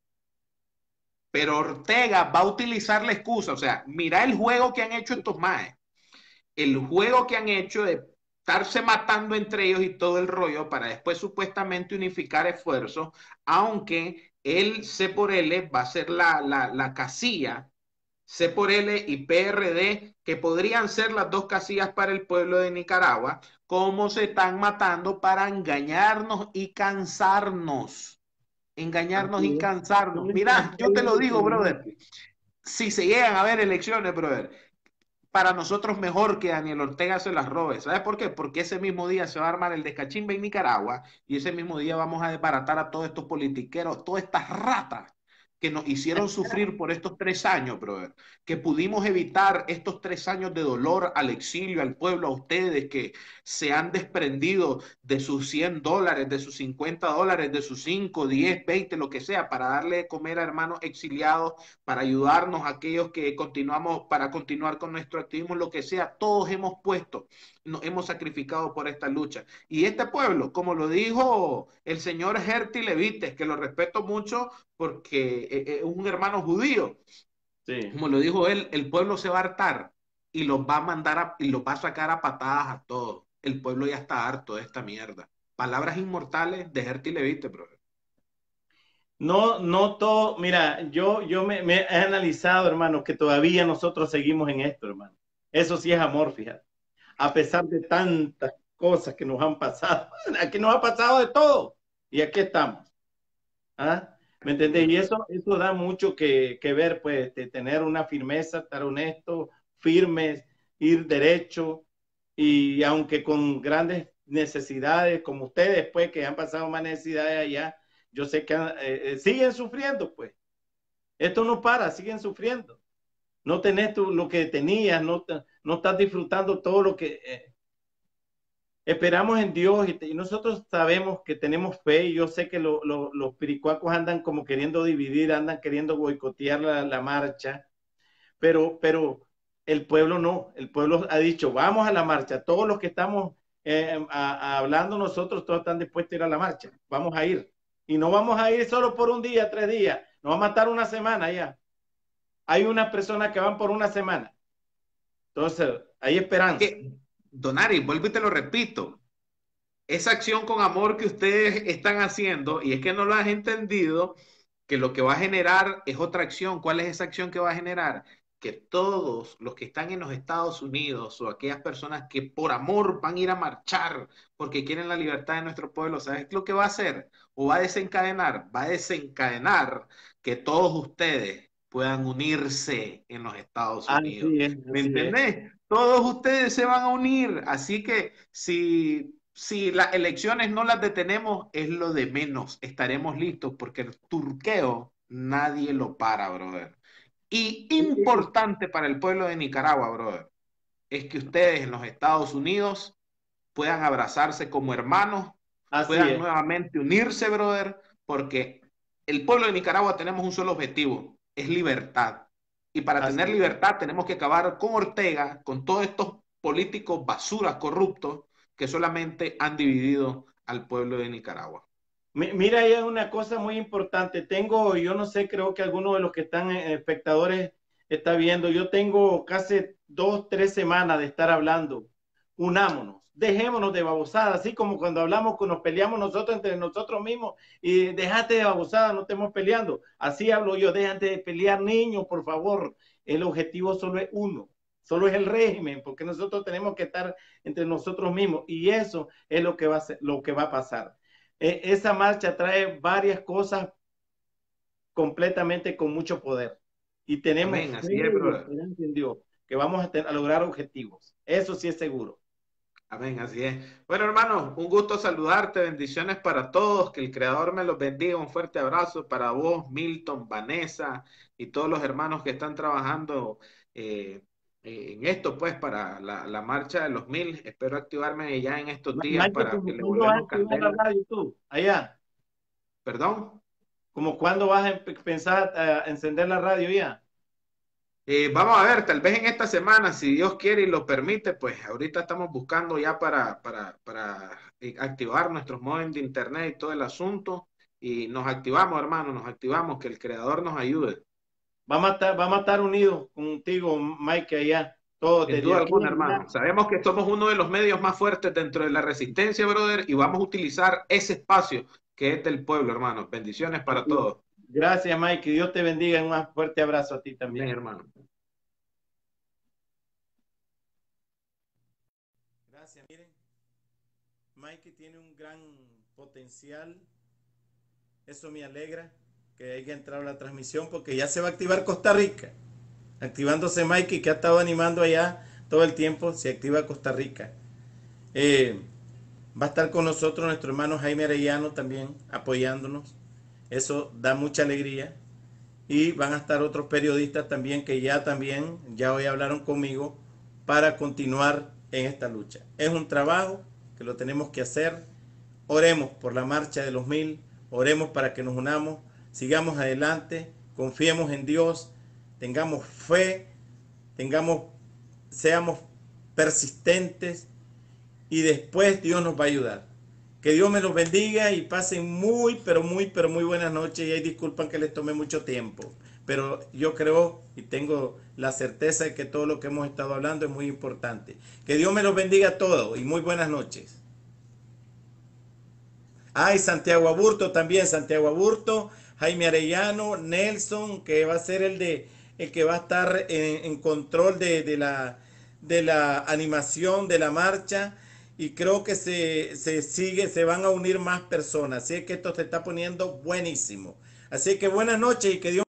Pero Ortega va a utilizar la excusa, o sea, mira el juego que han hecho estos maes, el juego que han hecho de estarse matando entre ellos y todo el rollo para después supuestamente unificar esfuerzos, aunque el C por L va a ser la casilla, C por L y PRD, que podrían ser las dos casillas para el pueblo de Nicaragua, cómo se están matando para engañarnos y cansarnos. Engañarnos y cansarnos. Mira, yo te lo digo, brother, si se llegan a ver elecciones, brother, para nosotros mejor que Daniel Ortega se las robe. ¿Sabes por qué? Porque ese mismo día se va a armar el descachimbe en Nicaragua y ese mismo día vamos a desbaratar a todos estos politiqueros, todas estas ratas que nos hicieron sufrir por estos 3 años, brother, que pudimos evitar estos 3 años de dolor al exilio, al pueblo, a ustedes que se han desprendido de sus $100, de sus $50, de sus 5, 10, 20, lo que sea, para darle de comer a hermanos exiliados, para ayudarnos a aquellos que continuamos, para continuar con nuestro activismo, lo que sea, todos hemos puesto, nos hemos sacrificado por esta lucha. Y este pueblo, como lo dijo el señor Herty Levites, que lo respeto mucho porque es un hermano judío, sí. como lo dijo él, el pueblo se va a hartar y los va a mandar y los va a sacar a patadas a todos. El pueblo ya está harto de esta mierda. Palabras inmortales de Herty Levites, bro. No, no todo, mira, yo me he analizado, hermano, que todavía nosotros seguimos en esto, hermano. Eso sí es amor, fíjate. A pesar de tantas cosas que nos han pasado, aquí nos ha pasado de todo y aquí estamos. ¿Ah? ¿Me entendés? Y eso da mucho que ver, pues, de tener una firmeza, estar honesto, firmes, ir derecho, y aunque con grandes necesidades, como ustedes, pues, que han pasado más necesidades allá, yo sé que siguen sufriendo, pues. Esto no para, siguen sufriendo. No tenés tú lo que tenías, no estás disfrutando todo lo que... esperamos en Dios y nosotros sabemos que tenemos fe y yo sé que los piricuacos andan como queriendo dividir, andan queriendo boicotear la marcha, pero el pueblo no, el pueblo ha dicho, vamos a la marcha, todos los que estamos hablando nosotros, todos están dispuestos a ir a la marcha, vamos a ir. Y no vamos a ir solo por un día, 3 días, nos va a matar una semana ya. Hay unas personas que van por una semana. Entonces, hay esperanza. Donari, vuelvo y te lo repito. Esa acción con amor que ustedes están haciendo, y es que no lo has entendido, que lo que va a generar es otra acción. ¿Cuál es esa acción que va a generar? Que todos los que están en los Estados Unidos o aquellas personas que por amor van a ir a marchar porque quieren la libertad de nuestro pueblo, ¿sabes lo que va a hacer? O va a desencadenar, que todos ustedes puedan unirse en los Estados Unidos. Así es, ¿Me así es. entendés? Todos ustedes se van a unir. Así que si las elecciones no las detenemos, es lo de menos. Estaremos listos porque el turqueo nadie lo para, brother. Y importante para el pueblo de Nicaragua, brother, es que ustedes en los Estados Unidos puedan abrazarse como hermanos, Así puedan es. nuevamente unirse, brother, porque el pueblo de Nicaragua tenemos un solo objetivo, es libertad. Y para tener libertad tenemos que acabar con Ortega, con todos estos políticos basuras corruptos que solamente han dividido al pueblo de Nicaragua. Mira, hay una cosa muy importante. Tengo, yo no sé, creo que algunos de los que están espectadores está viendo, yo tengo casi 2, 3 semanas de estar hablando. Unámonos, dejémonos de babosada, así como cuando hablamos, nos peleamos nosotros entre nosotros mismos y dejate de babosada, no estemos peleando. Así hablo yo, déjate de pelear, niños, por favor. El objetivo solo es uno, solo es el régimen, porque nosotros tenemos que estar entre nosotros mismos y eso es lo que va a ser, lo que va a pasar. Esa marcha trae varias cosas completamente con mucho poder y tenemos Amén, fe así es, y brother. esperanza en Dios que vamos a lograr objetivos. Eso sí es seguro. Amén, así es. Bueno, hermano, un gusto saludarte, bendiciones para todos, que el Creador me los bendiga, un fuerte abrazo para vos, Milton, Vanessa y todos los hermanos que están trabajando en esto, pues, para la marcha de los 1000. Espero activarme ya en estos días Mike, para que ¿cómo le cuándo vas a volvemos activar la candela. radio tú? Allá. ¿Perdón? ¿Cómo cuándo vas a pensar a encender la radio ya? Vamos a ver, tal vez en esta semana, si Dios quiere y lo permite, pues ahorita estamos buscando ya para activar nuestros modems de internet y todo el asunto. Y nos activamos, hermano, nos activamos, que el Creador nos ayude. Vamos a estar unidos contigo, Mike, allá. Todos Sin desde duda aquí. alguna, Allá. hermano. Sabemos que somos uno de los medios más fuertes dentro de la resistencia, brother, y vamos a utilizar ese espacio que es del pueblo, hermano. Bendiciones para todos. Gracias, Mike. Que Dios te bendiga. Un fuerte abrazo a ti Amén, también. hermano. Gracias, miren. Mikey tiene un gran potencial. Eso me alegra que haya entrado la transmisión porque ya se va a activar Costa Rica. Activándose Mikey, que ha estado animando allá todo el tiempo, se activa Costa Rica. Va a estar con nosotros nuestro hermano Jaime Arellano también apoyándonos. Eso da mucha alegría. Y van a estar otros periodistas también que ya hoy hablaron conmigo para continuar en esta lucha. Es un trabajo que lo tenemos que hacer. Oremos por la marcha de los 1000, oremos para que nos unamos, sigamos adelante, confiemos en Dios, tengamos fe, seamos persistentes y después Dios nos va a ayudar. Que Dios me los bendiga y pasen pero muy buenas noches. Y ahí disculpan que les tome mucho tiempo. Pero yo creo y tengo la certeza de que todo lo que hemos estado hablando es muy importante. Que Dios me los bendiga a todos y muy buenas noches. Y Santiago Aburto también, Santiago Aburto, Jaime Arellano, Nelson, que va a ser el que va a estar en control de la animación de la marcha. Y creo que se van a unir más personas. Así es que esto se está poniendo buenísimo. Así que buenas noches y que Dios